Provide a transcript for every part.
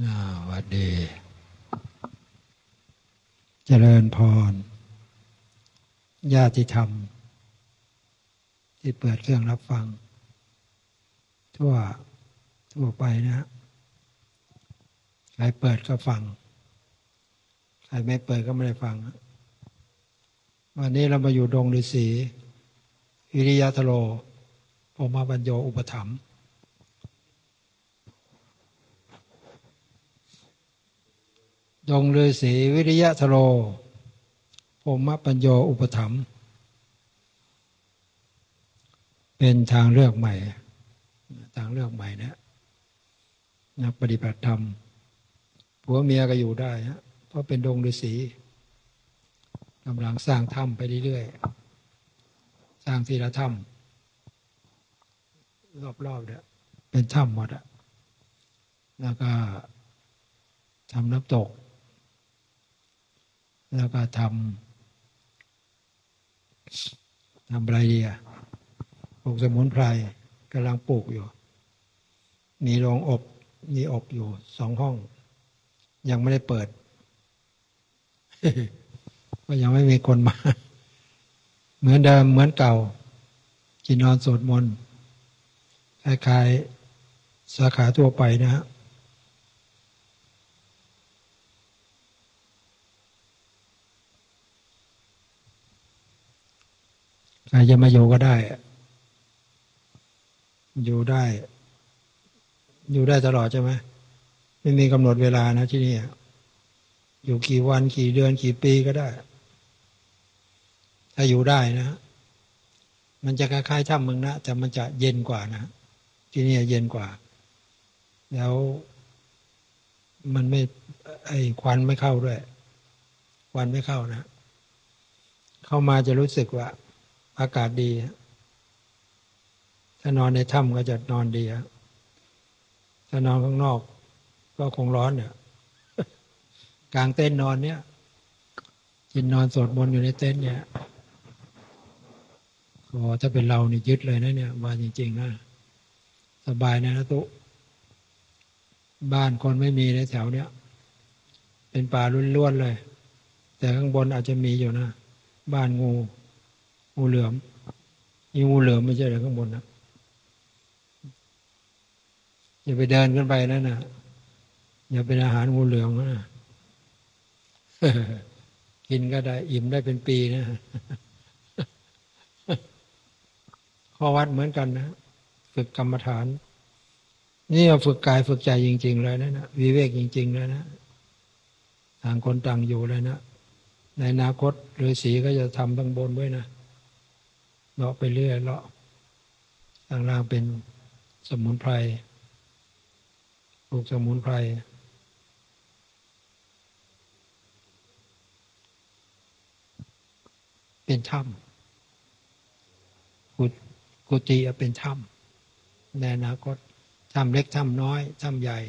สวัสดีเจริญพรญาติธรรมที่เปิดเครื่องรับฟังทั่วไปนะใครเปิดก็ฟังใครไม่เปิดก็ไม่ได้ฟังวันนี้เรามาอยู่ดงฤาษีวิริยะทโรพรหมปัญโยอุปถัมภ์ดงฤาษีวิริยะทโรพรหมปัญโยอุปถัมภ์เป็นทางเลือกใหม่นะนักปฏิบัติธรรมผัวเมียก็อยู่ได้ฮะเพราะเป็นดงฤาษีกำลังสร้างถ้ำไปเรื่อยๆสร้างทีละถ้ำรอบๆเนี่ยเป็นถ้ำหมดอะแล้วก็ทำน้ำตกแล้วก็ทำอะไรดีอะปลูกสมุนไพรกำลังปลูกอยู่มีโรงอบอยู่2 ห้องยังไม่ได้เปิด ก็ยังไม่มีคนมา เหมือนเดิมเหมือนเก่ากินนอนสวดมนต์คล้ายๆสาขาทั่วไปนะฮะใครจะมาอยู่ก็ได้อยู่ได้ตลอดใช่ไหมไม่มีกำหนดเวลานะที่นี่อยู่กี่วันกี่เดือนกี่ปีก็ได้ถ้าอยู่ได้นะมันจะคล้ายๆถ้ำเมืองนะแต่มันจะเย็นกว่านะที่นี่เย็นกว่าแล้วมันไม่ควันไม่เข้าด้วยควันไม่เข้านะเข้ามาจะรู้สึกว่าอากาศดีถ้านอนในถ้ำก็จะนอนดีถ้านอนข้างนอกก็คงร้อนเนี่ยกลางเต็นท์นอนเนี่ยกินนอนสวดมนต์อยู่ในเต็นท์เนี่ยถ้าเป็นเรานี่ยึดเลยนะเนี่ยมาจริงๆนะสบายนะตุบ้านคนไม่มีในแถวเนี้ยเป็นป่าล้วนๆเลยแต่ข้างบนอาจจะมีอยู่นะบ้านงูเหลือมมีงูเหลือมไม่ใช่เหรอข้างบนนะอย่าไปเดินขึ้นไปนั่นนะอย่าเป็นอาหารงูเหลือมนะ กินก็ได้อิ่มได้เป็นปีนะข้อวัดเหมือนกันนะฝึกกรรมฐานนี่เราฝึกกายฝึกใจจริงๆเลยนะวิเวกจริงๆเลยนะต่างคนต่างอยู่เลยนะในอนาคตฤาษีก็จะทำตั้งบนไว้นะเลาะไปเรื่อยเลาะข้างล่างเป็นสมุนไพรปลูกสมุนไพรเป็นถ้ำกุฏิเป็นถ้ำในอนาคตถ้ำเล็กถ้ำน้อยถ้ำใหญ่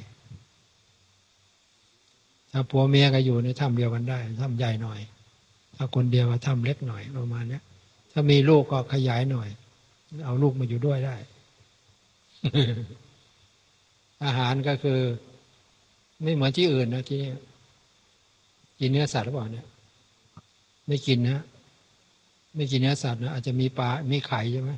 ถ้าผัวเมียก็อยู่ในถ้ำเดียวกันได้ถ้ำใหญ่หน่อยถ้าคนเดียวก็ถ้ำเล็กหน่อยประมาณนี้ถ้ามีลูกก็ขยายหน่อยเอาลูกมาอยู่ด้วยได้ อาหารก็คือไม่เหมือนที่อื่นนะที่นี่กินเนื้อสัตว์หรือเปล่าเนี่ยไม่กินนะไม่กินเนื้อสัตว์นะอาจจะมีปลามีไข่ใช่ไหม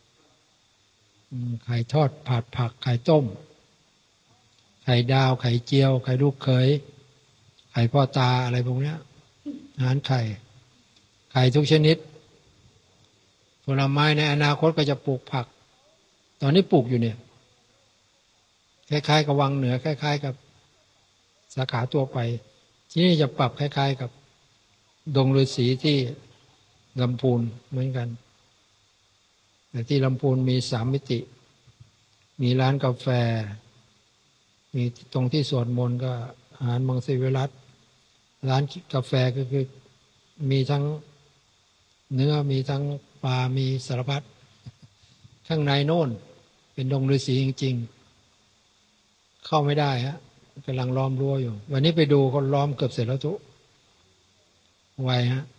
ไข่ทอดผัดผักไข่ต้มไข่ดาวไข่เจียวไข่ลูกเขยไข่พ่อตาอะไรพวกนี้อาหารไข่ทุกชนิดผลไม้ในอนาคตก็จะปลูกผักตอนนี้ปลูกอยู่เนี่ยคล้ายๆกับวังเหนือคล้ายๆกับสาขาตัวไปที่นี่จะปรับคล้ายๆกับดงฤาษีที่ลำพูนเหมือนกันแต่ที่ลำพูนมี3 มิติมีร้านกาแฟมีตรงที่สวดมนต์ก็อาหารมังสวิรัติร้านกาแฟก็คือมีทั้งเนื้อมีทั้งปลามีสารพัดข้างในโน่นเป็นดงฤาษีจริงๆเข้าไม่ได้ฮะกำลังล้อมรั้วอยู่วันนี้ไปดูคนล้อมเกือบเสร็จแล้วทุกไวฮะ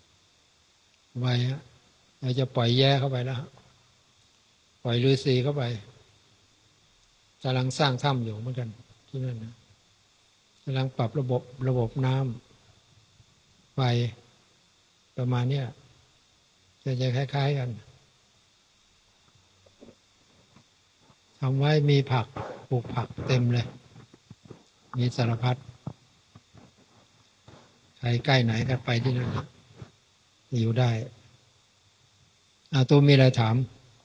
เราจะปล่อยแย่เข้าไปแล้วปล่อยฤาษีเข้าไปกำลังสร้างถ้ำอยู่เหมือนกันที่นั่นนะกำลังปรับระบบน้ำไฟประมาณเนี้ยจะคล้ายๆกันทำไว้มีผักปลูกผักเต็มเลยมีสารพัดใครใกล้ไหนก็ไปที่นั่นอยู่ได้ตัวมีอะไรถาม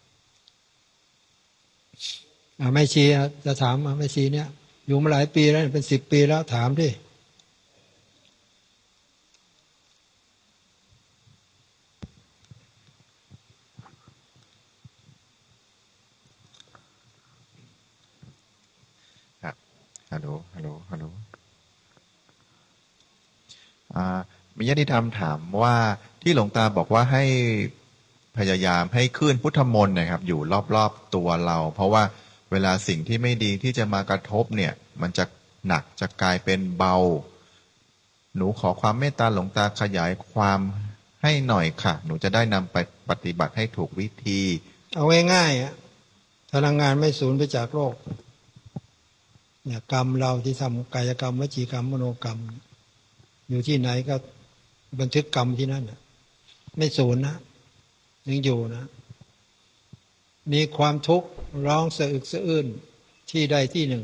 ไม่ชีจะถามไม่ชีเนี่ยอยู่มาหลายปีแล้วเป็น10 ปีแล้วถามดิฮัลโหลมีญาติธรรมถามว่าที่หลวงตาบอกว่าให้พยายามให้คลื่นพุทธมนต์นะครับอยู่รอบๆตัวเราเพราะว่าเวลาสิ่งที่ไม่ดีที่จะมากระทบเนี่ยมันจะหนักจะกลายเป็นเบาหนูขอความเมตตาหลวงตาขยายความให้หน่อยค่ะหนูจะได้นำไปปฏิบัติให้ถูกวิธีเอาง่ายๆพลังงานไม่สูญไปจากโลกเนี่ยกรรมเราที่ทำกายกรรมวจีกรรมมโนกรรมอยู่ที่ไหนก็บันทึกกรรมที่นั่นไม่สูญนะยังอยู่นะมีความทุกข์ร้องสะอึกสะอื้นที่ใดที่หนึ่ง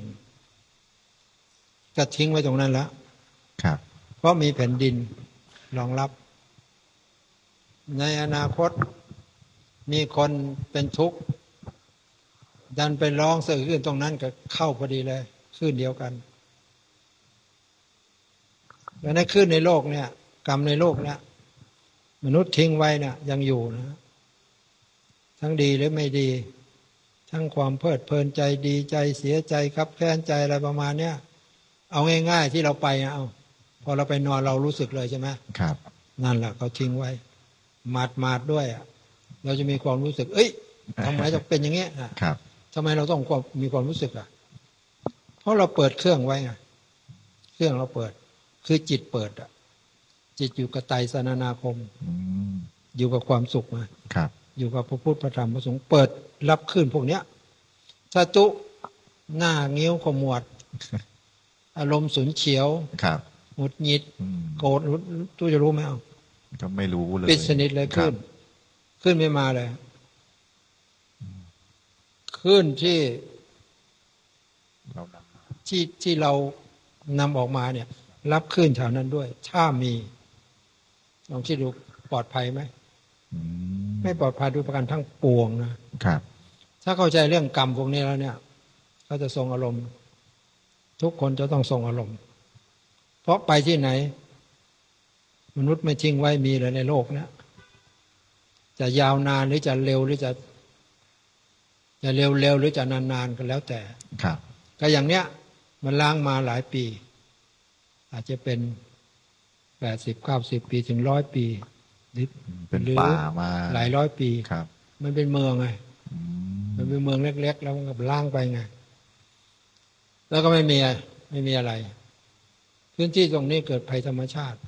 ก็ทิ้งไว้ตรงนั้นแล้วครับเพราะมีแผ่นดินรองรับในอนาคตมีคนเป็นทุกข์ดันไปร้องสะอึกสะอื้นตรงนั้นก็เข้าพอดีเลยคลื่นเดียวกันแล้วในคลื่นในโลกเนี่ยกรรมในโลกเนี่ยมนุษย์ทิ้งไว้เนี่ยยังอยู่นะทั้งดีหรือไม่ดีทั้งความเพลิดเพลินใจดีใจเสียใจครับแค้นใจอะไรประมาณเนี้ยเอาง่ายๆที่เราไปพอเราไปนอนเรารู้สึกเลยใช่ไหมครับนั่นแหละเขาทิ้งไว้มาดด้วยเราจะมีความรู้สึกเอ้ยทำไมจะเป็นอย่างเงี้ยครับทำไมเราต้องมีความรู้สึกเพราะเราเปิดเครื่องไว้ไงเครื่องเราเปิดคือจิตเปิดจิตอยู่กับไตรสรณาคมอยู่กับความสุขมาอยู่กับพระพุทธพระธรรมพระสงฆ์เปิดรับขึ้นพวกเนี้ยสตุหน้าเงี้ยวขมวดอารมณ์สุนเฉียวหงุดหงิดโกรธตู้จะรู้ไหมก็ไม่รู้เลยปิดสนิทเลยขึ้นไม่มาเลยขึ้นที่เรานำออกมาเนี่ยรับขึ้นแถวนั้นด้วยถ้ามีลองคิดดูปลอดภัยไหมไม่ปลอดภัยด้วยประการทั้งปวงนะครับถ้าเข้าใจเรื่องกรรมพวกนี้แล้วเนี่ยเขาจะทรงอารมณ์ทุกคนจะต้องทรงอารมณ์เพราะไปที่ไหนมนุษย์ไม่ทิ้งไว้มีเลยในโลกนี้จะยาวนานหรือจะเร็วหรือจะเร็วหรือจะนานๆก็แล้วแต่ครับก็อย่างเนี้ยมันล้างมาหลายปีอาจจะเป็น80-90 ปีถึง100 ปีเป็นป่ามาหลายร้อยปีครับมันเป็นเมืองไงมันเป็นเมืองเล็กๆแล้วมันก็ล้างไปไงแล้วก็ไม่มีอะไรพื้นที่ตรงนี้เกิดภัยธรรมชาติ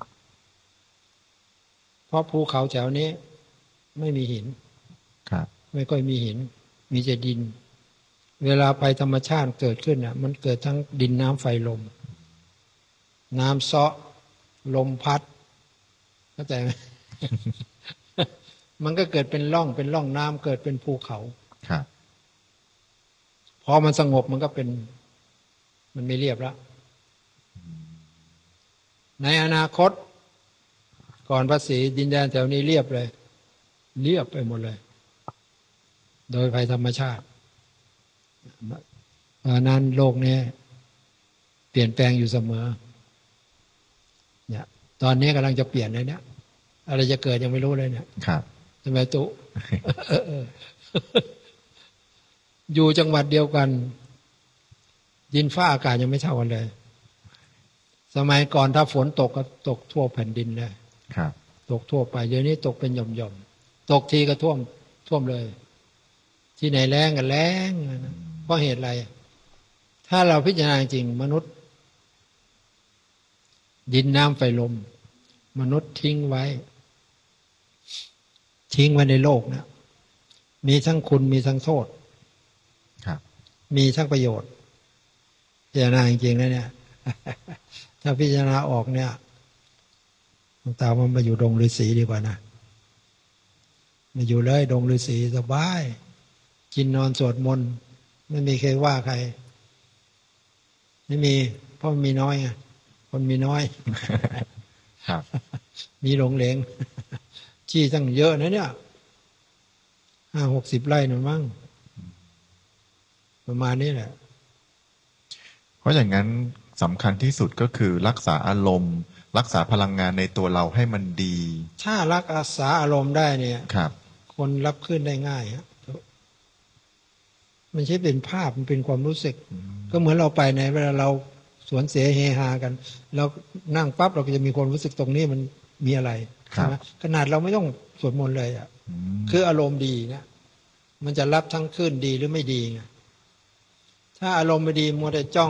เพราะภูเขาแถวนี้ไม่มีหินครับไม่ค่อยมีหินมีแต่ดินเวลาภัยธรรมชาติเกิดขึ้นมันเกิดทั้งดินน้ำไฟลมน้ำเซาะลมพัดเข้าใจไหม มันก็เกิดเป็นร่องน้ำเกิดเป็นภูเขาครับพอมันสงบมันก็เป็นมันไม่เรียบแล้วในอนาคตก่อนพระศรีดินแดนแถวนี้เรียบไปหมดเลยโดยภัยธรรมชาติเพราะนั้นโลกนี้เปลี่ยนแปลงอยู่เสมอเนี่ยตอนนี้กำลังจะเปลี่ยนเลยเนี่ยอะไรจะเกิดยังไม่รู้เลยเนี่ยครับทำไมตุ อยู่จังหวัดเดียวกันดินฟ้าอากาศยังไม่เท่ากันเลยสมัยก่อนถ้าฝนตกก็ตกทั่วแผ่นดินเลยครับตกทั่วไปเดี๋ยวนี้ตกเป็นหย่อมๆตกทีก็ท่วมเลยที่ไหนแล้งก็แล้งเพราะเหตุอะไรถ้าเราพิจารณาจริงมนุษย์ดินน้ำไฟลมมนุษย์ทิ้งไว้ในโลกนะมีทั้งคุณมีทั้งโทษครับมีทั้งประโยชน์พิจารณาจริงๆแล้วเนี่ยถ้าพิจารณาออกเนี่ยหลวงตามันมาอยู่ดงฤาษีดีกว่านะมาอยู่เลยดงฤาษีสบายกินนอนสวดมนต์ไม่มีใครว่าใครไม่มีเพราะมันมีน้อยไงคนมีน้อยครับมีหลงเหลงที่ตั้งเยอะนะเนี่ย50-60 ไร่นั่นมั้งประมาณนี้แหละเพราะอย่างนั้นสำคัญที่สุดก็คือรักษาอารมณ์ รักษาพลังงานในตัวเราให้มันดีถ้ารักษาอารมณ์ได้เนี่ยครับคนรับขึ้นได้ง่ายฮะมันใช่เป็นภาพมันเป็นความรู้สึก ก็เหมือนเราไปในเวลาเราสวนเสเฮฮากันเรานั่งปั๊บเราก็จะมีความรู้สึกตรงนี้มันมีอะไรใช่ไหมขนาดเราไม่ต้องสวดมนต์เลยอ่ะคืออารมณ์ดีนะมันจะรับทั้งขึ้นดีหรือไม่ดีไงถ้าอารมณ์ไม่ดีมัวแต่จ้อง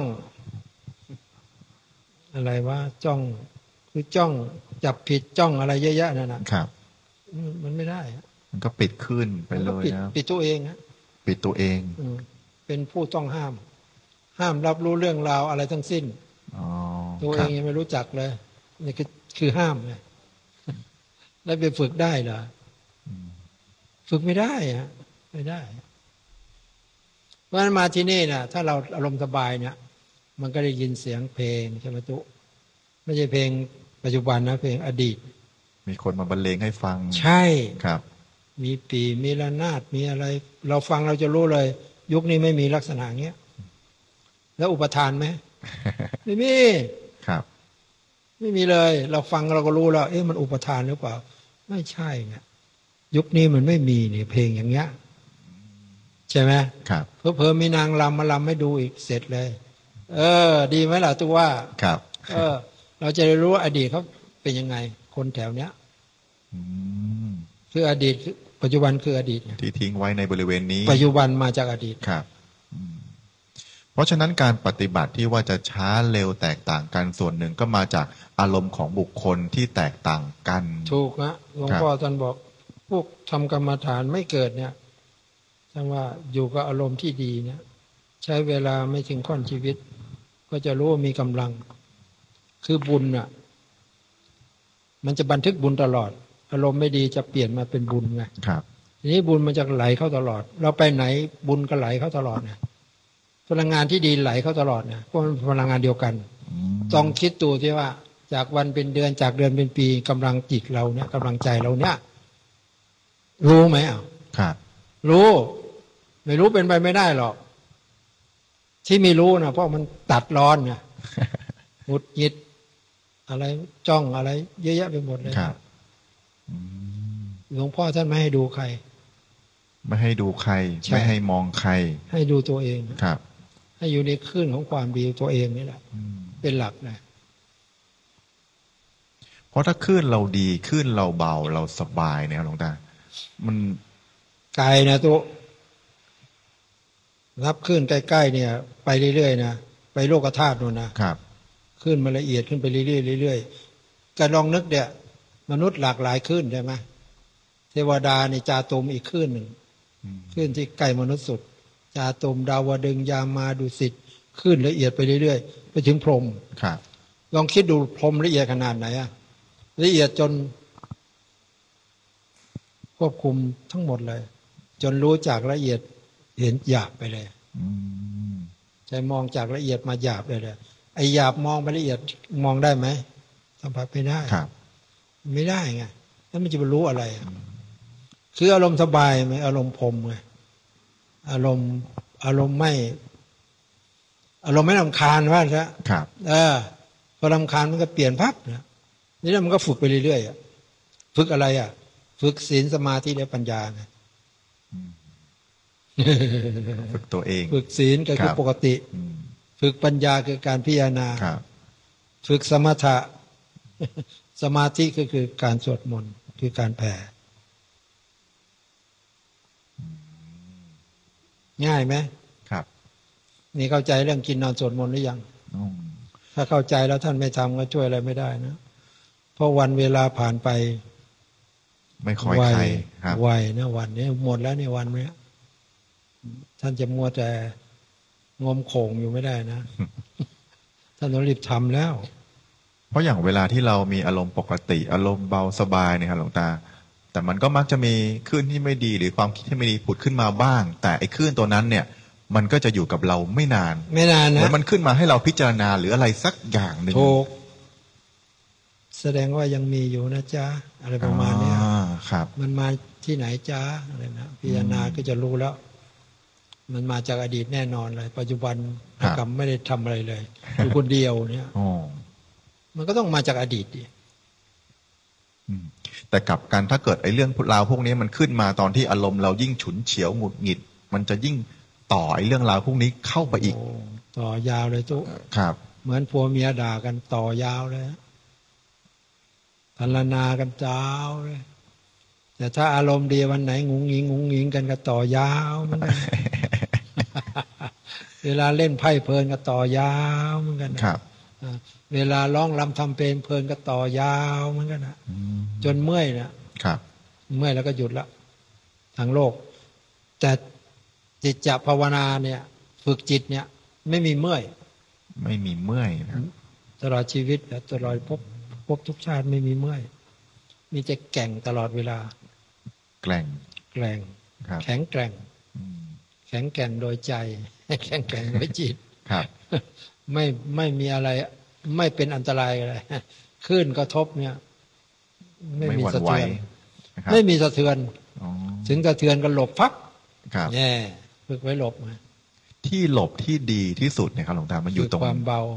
อะไรว่าจ้องคือจ้องจับผิดจ้องอะไรเยอะๆนั่นนะครับมันไม่ได้มันก็ปิดขึ้นไปเลยนะปิดตัวเองฮะปิดตัวเองเป็นผู้ต้องห้ามรับรู้เรื่องราวอะไรทั้งสิ้นตัวเองยังไม่รู้จักเลยนี่คือห้ามเลยแล้วไปฝึกได้เหรอฝึกไม่ได้ฮะไม่ได้เพราะฉะนั้นมาที่นี่นะถ้าเราอารมณ์สบายเนี่ยมันก็ได้ยินเสียงเพลงใช่ไหมตุไม่ใช่เพลงปัจจุบันนะเพลงอดีตมีคนมาบรรเลงให้ฟังใช่ครับมีปีมีระนาดมีอะไรเราฟังเราจะรู้เลยยุคนี้ไม่มีลักษณะเงี้ยแล้วอุปทานไหม ไม่มีครับไม่มีเลยเราฟังเราก็รู้แล้วมันอุปทานหรือเปล่าไม่ใช่เนี่ยยุคนี้มันไม่มีนี่เพลงอย่างเงี้ยใช่ไหมครับเพิ่มมีนางรำมาลำให้ดูอีกเสร็จเลยดีไหมล่ะตัวว่าครับเราจะได้รู้ว่าอดีตเขาเป็นยังไงคนแถวเนี้ยคืออดีตปัจจุบันคืออดีตที่ทิ้งไว้ในบริเวณนี้ปัจจุบันมาจากอดีตครับเพราะฉะนั้นการปฏิบัติที่ว่าจะช้าเร็วแตกต่างกันส่วนหนึ่งก็มาจากอารมณ์ของบุคคลที่แตกต่างกันถูกนะหลวงพ่อท่านบอกพวกทำกรรมฐานไม่เกิดเนี่ยท่านว่าอยู่กับอารมณ์ที่ดีเนี่ยใช้เวลาไม่ถึงค่อนชีวิตก็จะรู้ว่ามีกำลังคือบุญน่ะมันจะบันทึกบุญตลอดอารมณ์ไม่ดีจะเปลี่ยนมาเป็นบุญไงครับทีนี้บุญมันจะไหลเข้าตลอดเราไปไหนบุญก็ไหลเข้าตลอดนะพลังงานที่ดีไหลเข้าตลอดนะเพราะมันพลังงานเดียวกันต้องคิดตัวที่ว่าจากวันเป็นเดือนจากเดือนเป็นปีกำลังจิตเราเนี่ยกำลังใจเราเนี่ยรู้ไหมครับรู้ไม่รู้เป็นไปไม่ได้หรอกที่ไม่รู้นะเพราะมันตัดร้อนไงหงุดหงิดอะไรจ้องอะไรเยอะแยะไปหมดเลยครับหลวงพ่อท่านไม่ให้ดูใครไม่ให้ดูใครไม่ให้มองใครให้ดูตัวเองครับให้อยู่ในคลื่นของความดีตัวเองนี่แหละเป็นหลักนะเพราะถ้าคลื่นเราดีคลื่นเราเบาเราสบายเนี่ยหลวงตามันไกลนะตัวรับคลื่นใกล้ๆเนี่ยไปเรื่อยๆนะไปโลกธาตุนู่นนะครับคลื่นมันละเอียดขึ้นไปเรื่อยๆเรื่อยๆการลองนึกเนี่ยมนุษย์หลากหลายคลื่นใช่ไหมเทวดาในจาตุมอีกคลื่นหนึ่งคลื่นที่ใกล้มนุษย์สุดจาตุมดาวดึงยามาดุสิตคลื่นละเอียดไปเรื่อยๆไปถึงพรหมครับลองคิดดูพรหมละเอียดขนาดไหนละเอียดจนควบคุมทั้งหมดเลยจนรู้จากละเอียดเห็นหยาบไปเลยใจมองจากละเอียดมาหยาบเลยไอ้หยาบมองไปละเอียดมองได้ไหมสัมผัสไม่ได้ไม่ได้ไงแล้วมันจะไปรู้อะไรคืออารมณ์สบายไหมอารมณ์พรหมไงอารมณ์ไม่รำคาญว่าซะพอรำคาญมันก็เปลี่ยนพับนะนี่แล้วมันก็ฝึกไปเรื่อยๆฝึกอะไรฝึกศีลสมาธิและปัญญาไงฝึกตัวเองฝึกศีลก็คือปกติฝึกปัญญาคือการพิจารณาฝึกสมถะสมาธิก็คือการสวดมนต์คือการแผ่ง่ายไหมครับนี่เข้าใจเรื่องกินนอนสวดมนต์หรือยังถ้าเข้าใจแล้วท่านไม่ทำก็ช่วยอะไรไม่ได้นะเพราะวันเวลาผ่านไปไม่ค่อยใครไวนะวันนี้หมดแล้วในวันนี้ท่านจะมัวแต่งมโขงอยู่ไม่ได้นะท่านต้องรีบทำแล้วราะอย่างเวลาที่เรามีอารมณ์ปกติอารมณ์เบาสบายเนี่ยครับหลวงตาแต่มันก็มักจะมีคลื่นที่ไม่ดีหรือความคิดที่ไม่ดีผุดขึ้นมาบ้างแต่ไอ้คลื่นตัวนั้นเนี่ยมันก็จะอยู่กับเราไม่นานไม่นานนะเหมือนมันขึ้นมาให้เราพิจารณาหรืออะไรสักอย่างหนึ่งถูกแสดงว่ายังมีอยู่นะจ๊ะอะไรประมาณนี้ครับมันมาที่ไหนจ๊ะอะไรนะพิจารณาก็จะรู้แล้วมันมาจากอดีตแน่นอนเลยปัจจุบันกรรมไม่ได้ทำอะไรเลยอยู่คนเดียวเนี่ยมันก็ต้องมาจากอดีตดิแต่กลับกันถ้าเกิดไอ้เรื่องราวพวกนี้มันขึ้นมาตอนที่อารมณ์เรายิ่งฉุนเฉียวหงุดหงิดมันจะยิ่งต่อไอ้เรื่องราวพวกนี้เข้าไปอีกต่อยาวเลยตุ๊ครับเหมือนผัวเมียด่ากันต่อยาวเลยพรรณนากันจ้าวเลยแต่ถ้าอารมณ์ดีวันไหนงุ้งงิงกันก็ต่อยาวเหมือนกันเวลาเล่นไพ่เพลินก็ต่อยาวเหมือนกันครับเวลาร้องรำทำเพลงเพลินก็ต่อยาวเหมือนกันนะจนเมื่อยนะครับเมื่อยแล้วก็หยุดละทางโลกแต่จิตจะภาวนาเนี่ยฝึกจิตเนี่ยไม่มีเมื่อยนะตลอดชีวิตตลอดพบทุกชาติไม่มีเมื่อยมีแต่แก่งตลอดเวลาแกร่งแข็งแกร่งแข็งแกร่งโดยใจแข็งแกร่งโดยจิตครับไม่มีอะไรไม่เป็นอันตรายอะไรคลื่นกระทบเนี่ยไม่มีสะเทือนไม่มีสะเทือนถึงสะเทือนก็หลบพักแน่ฝึกไว้หลบมาที่หลบที่ดีที่สุดเนี่ยครับหลวงตามันอยู่ตรงความเบา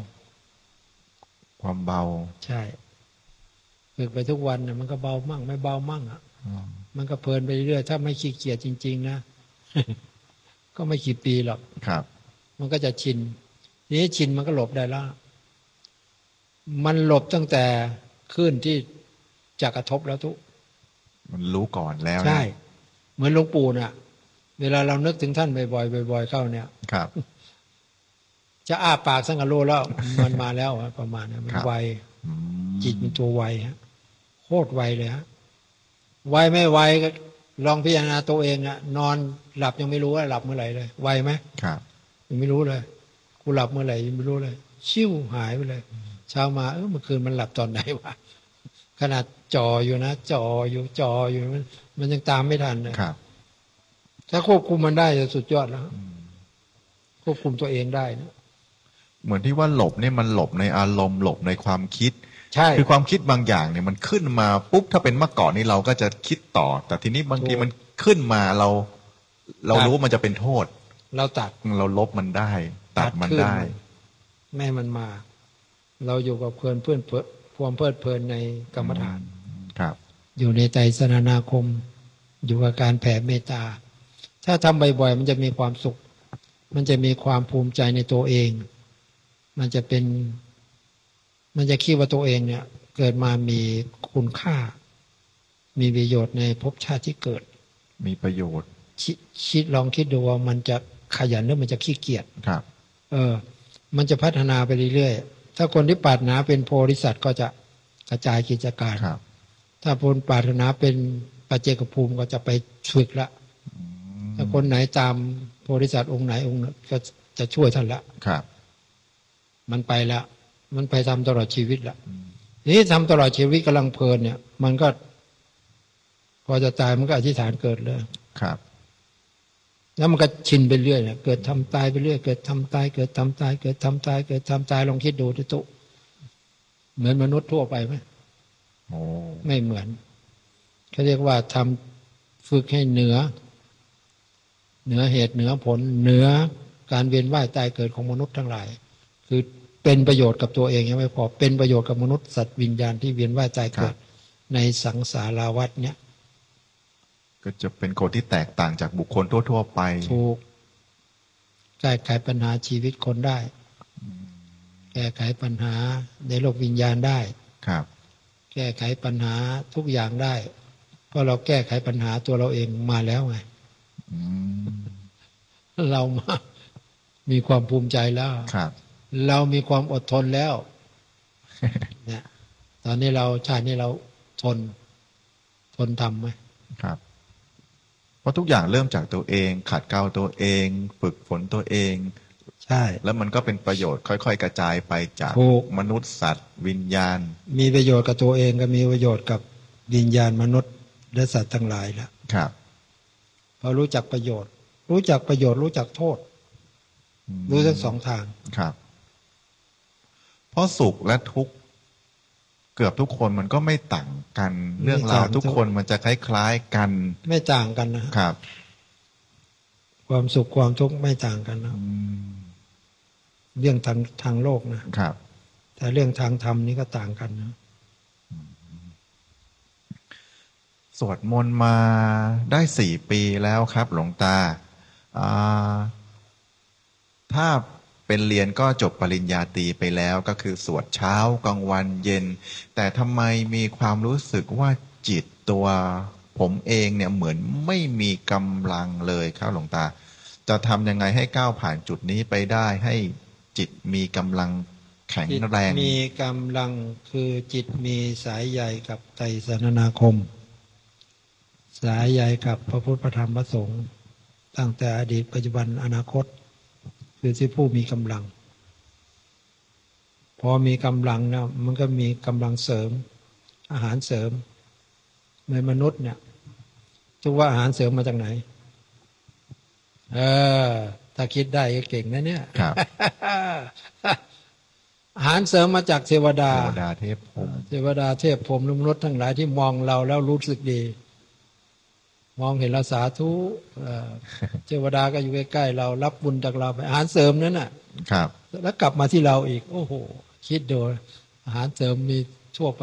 ใช่ฝึกไปทุกวันเนี่ยมันก็เบามั่งไม่เบามั่งอ่ะมันก็เพลินไปเรื่อยถ้าไม่ขี้เกียจจริงๆนะก็ไม่กี่ปีหรอกครับมันก็จะชินทีนี้ชินมันก็หลบได้แล้วมันหลบตั้งแต่คลื่นที่จะกระทบแล้วทุกมันรู้ก่อนแล้วใช่เหมือนหลวงปู่น่ะเวลาเรานึกถึงท่านบ่อยๆเข้าเนี่ยครับจะอ้าปากสังกะโลแล้วมันมาแล้วประมาณนั้นมันไวจิตมันตัวไวฮะโคตรไวเลยฮะไวไม่ไวก็ลองพิจารณาตัวเองอะนอนหลับยังไม่รู้ว่าหลับเมื่อไหร่เลยไวไหมครับยังไม่รู้เลยกูหลับเมื่อไหร่ยังไม่รู้เลยชิ่วหายไปเลยเช้ามาเมื่อคืนมันหลับตอนไหนวะขนาดจ่ออยู่นะจ่ออยู่มันยังตามไม่ทันเลยครับถ้าควบคุมมันได้จะสุดยอดแล้วควบคุมตัวเองได้นะเหมือนที่ว่าหลบเนี่ยมันหลบในอารมณ์หลบในความคิดใช่คือความคิดบางอย่างเนี่ยมันขึ้นมาปุ๊บถ้าเป็นเมื่อก่อนนี้เราก็จะคิดต่อแต่ทีนี้บางทีมันขึ้นมาเรารู้ว่ามันจะเป็นโทษเราตัดเราลบมันได้ตัดมันได้แม่มันมาเราอยู่กับเพื่อนความเพลิดเพลินในกรรมฐานครับอยู่ในไตรสรณาคมอยู่กับการแผ่เมตตาถ้าทำบ่อยๆมันจะมีความสุขมันจะมีความภูมิใจในตัวเองมันจะคิดว่าตัวเองเนี่ยเกิดมามีคุณค่ามีประโยชน์ในภพชาติที่เกิดมีประโยชน์คิดลองคิดดูว่ามันจะขยันหรือมันจะขี้เกียจครับมันจะพัฒนาไปเรื่อยๆถ้าคนที่ปรารถนาเป็นโพธิสัตว์ก็จะกระจายกิจการถ้าคนปรารถนาเป็นปัจเจกภูมิก็จะไปฝึกละถ้าคนไหนตามโพธิสัตว์องค์ไหนองค์นั้นก็จะช่วยท่านละมันไปแล้วมันไปทำตลอดชีวิตละนี่ทำตลอดชีวิตกำลังเพลินเนี่ยมันก็พอจะตายมันก็อธิษฐานเกิดเลยครับแล้วมันก็ชินไปเรื่อยเนี่ยเกิดทำตายไปเรื่อยเกิดทำตายเกิดทำตายเกิดทำตายเกิดทำตายลองคิดดูที่ตุเหมือนมนุษย์ทั่วไปไหมไม่เหมือนเขาเรียกว่าทำฝึกให้เหนือเหตุเหนือผลเหนือการเวียนว่ายตายเกิดของมนุษย์ทั้งหลายคือเป็นประโยชน์กับตัวเองยังไม่พอเป็นประโยชน์กับมนุษย์สัตว์วิญญาณที่เวียนว่ายตายเกิดในสังสารวัฏเนี่ยก็จะเป็นคนที่แตกต่างจากบุคคลทั่วๆไปถูกแก้ไขปัญหาชีวิตคนได้แก้ไขปัญหาในโลกวิญญาณได้ครับแก้ไขปัญหาทุกอย่างได้เพราะเราแก้ไขปัญหาตัวเราเองมาแล้วไงเรามามีความภูมิใจแล้วเรามีความอดทนแล้วเนี่ยตอนนี้เราชาตินี้เราทนทำไหมครับเพราะทุกอย่างเริ่มจากตัวเองขัดเกลาตัวเองฝึกฝนตัวเองใช่แล้วมันก็เป็นประโยชน์ค่อยๆกระจายไปจากถูกมนุษย์สัตว์ วิญญาณมีประโยชน์กับตัวเองก็มีประโยชน์กับวิญญาณมนุษย์และสัตว์ทั้งหลายแล้วครับพอรู้จักประโยชน์ รู้จักประโยชน์รู้จักโทษ รู้ทั้งสองทางครับ เพราะสุขและทุกข์เกือบทุกคนมันก็ไม่ต่างกัน เรื่องราวทุกคนมันจะคล้ายๆกันไม่ต่างกันนะครับ ความสุขความทุกข์ไม่ต่างกันนะเรื่องทางโลกนะครับ แต่เรื่องทางธรรมนี่ก็ต่างกันนะสวดมนต์มาได้4 ปีแล้วครับ หลวงตาถ้าเป็นเรียนก็จบปริญญาตรีไปแล้วก็คือสวดเช้ากลางวันเย็น แต่ทำไมมีความรู้สึกว่าจิตตัวผมเองเนี่ยเหมือนไม่มีกำลังเลยครับหลวงตาจะทำยังไงให้ก้าวผ่านจุดนี้ไปได้ให้จิตมีกำลังแข็งแรงมีกำลังคือจิตมีสายใยกับไตรสรณคมสายใยกับพระพุทธพระธรรมพระสงฆ์ตั้งแต่อดีตปัจจุบันอนาคตคือที่ผู้มีกำลังพอมีกำลังนะมันก็มีกำลังเสริมอาหารเสริมในมนุษย์เนี่ยทุกว่าอาหารเสริมมาจากไหนถ้าคิดได้ก็เก่งนะเนี่ยครับอาหารเสริมมาจากเทวดาเทพพรหมเทวดาเทพพรหมมนุษย์ทั้งหลายที่มองเราแล้วรู้สึกดีมองเห็นเราสาธุเทวดาก็อยู่ใกล้ๆเรารับบุญจากเราไปอาหารเสริมนั้นน่ะครับแล้วกลับมาที่เราอีกโอ้โหคิดดูอาหารเสริมมีทั่วไป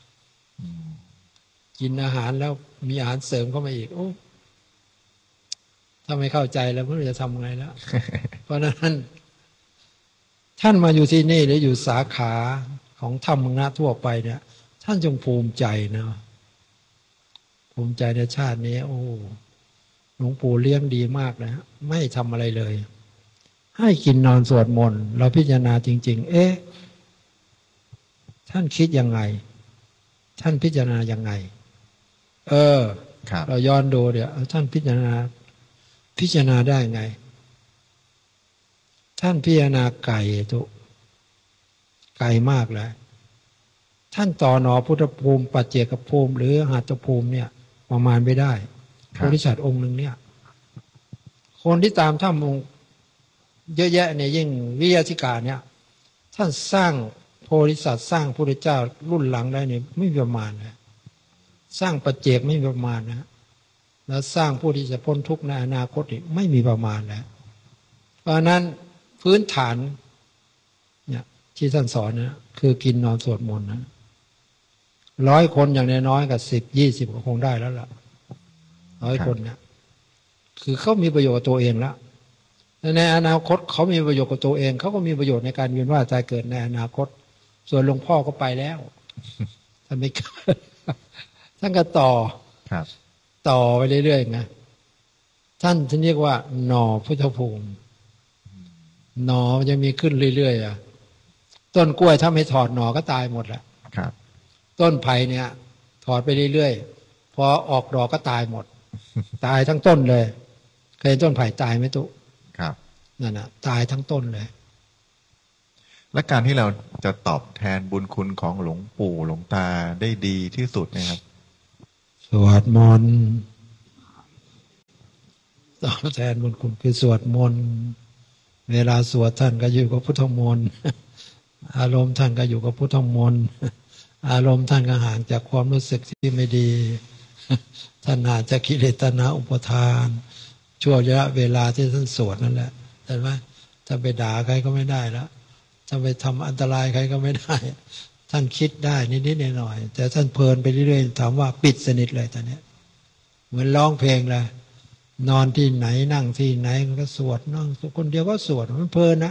กินอาหารแล้วมีอาหารเสริมเข้ามาอีกโอ้ถ้าไม่เข้าใจแล้วไม่รู้จะทำไงแล้ว เพราะนั้นท่านมาอยู่ที่นี่หรืออยู่สาขาของธรรมะทั่วไปเนี่ยท่านจงภูมิใจนะภูมิใจในชาตินี้โอ้หลวงปู่เลี้ยงดีมากนะไม่ทำอะไรเลยให้กินนอนสวดมนต์เราพิจารณาจริงๆท่านคิดยังไงท่านพิจารณายังไงเราย้อนดูเดี๋ยวท่านพิจารณาได้ไงท่านพิจารณาไก่ทุไก่มากเลยท่านต่อหนอพุทธภูมิปัจเจกภูมิหรือหัตถภูมิเนี่ยประมาณไม่ได้โพธิสัตว์องค์หนึ่งเนี่ยคนที่ตามถ้ำองค์เยอะแยะเนี่ยยิ่งวิทยาธิการเนี่ยท่านสร้างโพธิสัตว์สร้างพระพุทธเจ้ารุ่นหลังได้เนี่ยไม่มีประมาณนะสร้างปัจเจกไม่มีประมาณนะแล้วสร้างผู้ที่จะพ้นทุกข์ในอนาคตอีกไม่มีประมาณแล้วเพราะนั้นพื้นฐานเนี่ยที่ท่านสอนนะคือกินนอนสวดมนต์นะ100 คนอย่างน้อยๆกับ10-20ก็คงได้แล้วล่ะ100 คนเนี่ยคือเขามีประโยชน์กับตัวเองแล้วในอนาคตเขามีประโยชน์กับตัวเองเขาก็มีประโยชน์ในการเวียนว่ายตายเกิดในอนาคตส่วนหลวงพ่อก็ไปแล้วท่านไม่ท่านก็ต่อไปเรื่อยๆนะท่านเรียกว่าหน่อพุทธภูมิหน่อมันจะมีขึ้นเรื่อยๆต้นกล้วยถ้าไม่ถอดหน่อก็ตายหมดแหละต้นไผ่เนี่ยถอดไปเรื่อยๆพอออกดอกก็ตายหมดตายทั้งต้นเลยเคยต้นไผ่ตายไหมตุ๊ครับนั่นน่ะตายทั้งต้นเลยและการที่เราจะตอบแทนบุญคุณของหลวงปู่หลวงตาได้ดีที่สุดนะครับสวดมนต์ตอบแทนบุญคุณคือสวดมนต์เวลาสวดท่านก็อยู่กับพุทธมนต์อารมณ์ท่านก็อยู่กับพุทธมนต์อารมณ์ท่านก็ห่างจากความรู้สึกที่ไม่ดีท่านห่างจากกิเลสตัณหาอุปทานช่วงระยะเวลาที่ท่านสวดนั่นแหละเห็นไหมถ้าไปด่าใครก็ไม่ได้แล้วถ้าไปทำอันตรายใครก็ไม่ได้ท่านคิดได้นิดๆหน่อยๆแต่ท่านเพลินไปเรื่อยๆถามว่าปิดสนิทเลยตอนนี้เหมือนร้องเพลงเลยนอนที่ไหนนั่งที่ไหนก็สวดนั่งคนเดียวก็สวดมันเพลินนะ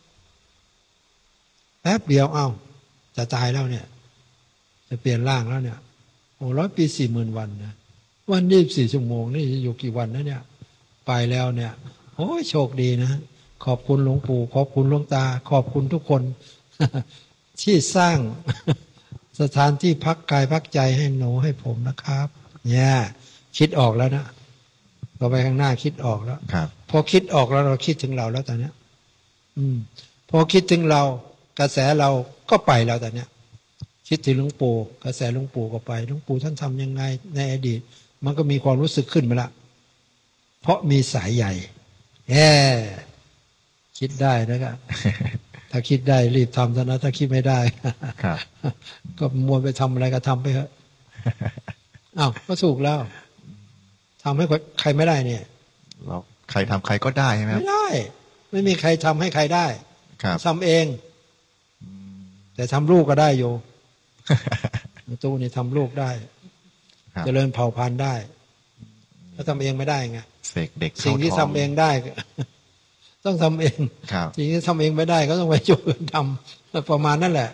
แป๊บเดียวจะตายแล้วเนี่ยจะเปลี่ยนร่างแล้วเนี่ย100 ปี 40,000 วันนะวัน24 ชั่วโมงนี่อยู่กี่วันนะเนี่ยไปแล้วเนี่ยโอ้ยโชคดีนะขอบคุณหลวงปู่ขอบคุณหลวงตาขอบคุณทุกคนที่สร้างสถานที่พักกายพักใจให้หนูให้ผมนะครับเนี่ยคิดออกแล้วนะต่อไปข้างหน้าคิดออกแล้วพอคิดออกแล้วเราคิดถึงเราแล้วตอนนี้พอคิดถึงเรากระแสเราก็ไปแล้วแต่เนี้ยคิดถึงหลวงปู่กระแสหลวงปู่ก็ไปหลวงปู่ท่านทำยังไงในอดีตมันก็มีความรู้สึกขึ้นมาละเพราะมีสายใหญ่คิดได้นะครับ ถ้าคิดได้รีบทำซะนะถ้าคิดไม่ได้ครับก็มัวไปทำอะไรก็ทำไปเถอะ อ้าวก็ถูกแล้วทำให้ใครไม่ได้เนี่ยแล้วใครทำใครก็ได้ใช่ไหมครับไม่ได้ ไม่มีใครทำให้ใครได้ครับทำเอง แต่ทำลูกก็ได้โย ตู้นี่ทำลูกได้ครับเจริญเผ่าพันธุ์ได้ถ้าทำเองไม่ได้ไงเสกเด็กเข้าสิ่งที่ท้ทำเองได้ ต้องทำเองครับสิ่งที่ทำเองไม่ได้ ก็ต้องไปช่วยกันทำประมาณนั่นแหละ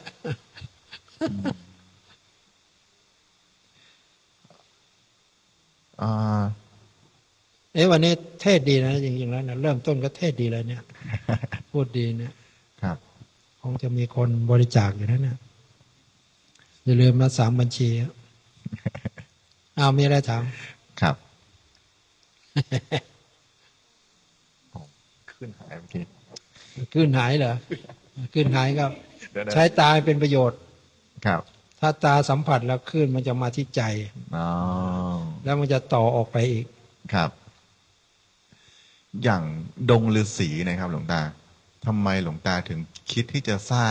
อ่าวันนี้เทศดีนะจริงๆแล้วนะเริ่มต้นก็เทศดีเลยเนี่ย พูดดีเนี่ยครับคงจะมีคนบริจาคอยู่นะเนี่ยอย่าลืมนะ3 บัญชีมีอะไรถามครับ ขึ้นหายเมื่อกี้ขึ้นหายเหรอขึ้นหายก็เดี๋ยวนะใช้ตาให้เป็นประโยชน์ครับถ้าตาสัมผัสแล้วขึ้นมันจะมาที่ใจอ๋อแล้วมันจะต่อออกไปอีกครับ อย่างดงฤาษีนะครับ หลวงตาทำไมหลวงตาถึงคิดที่จะสร้าง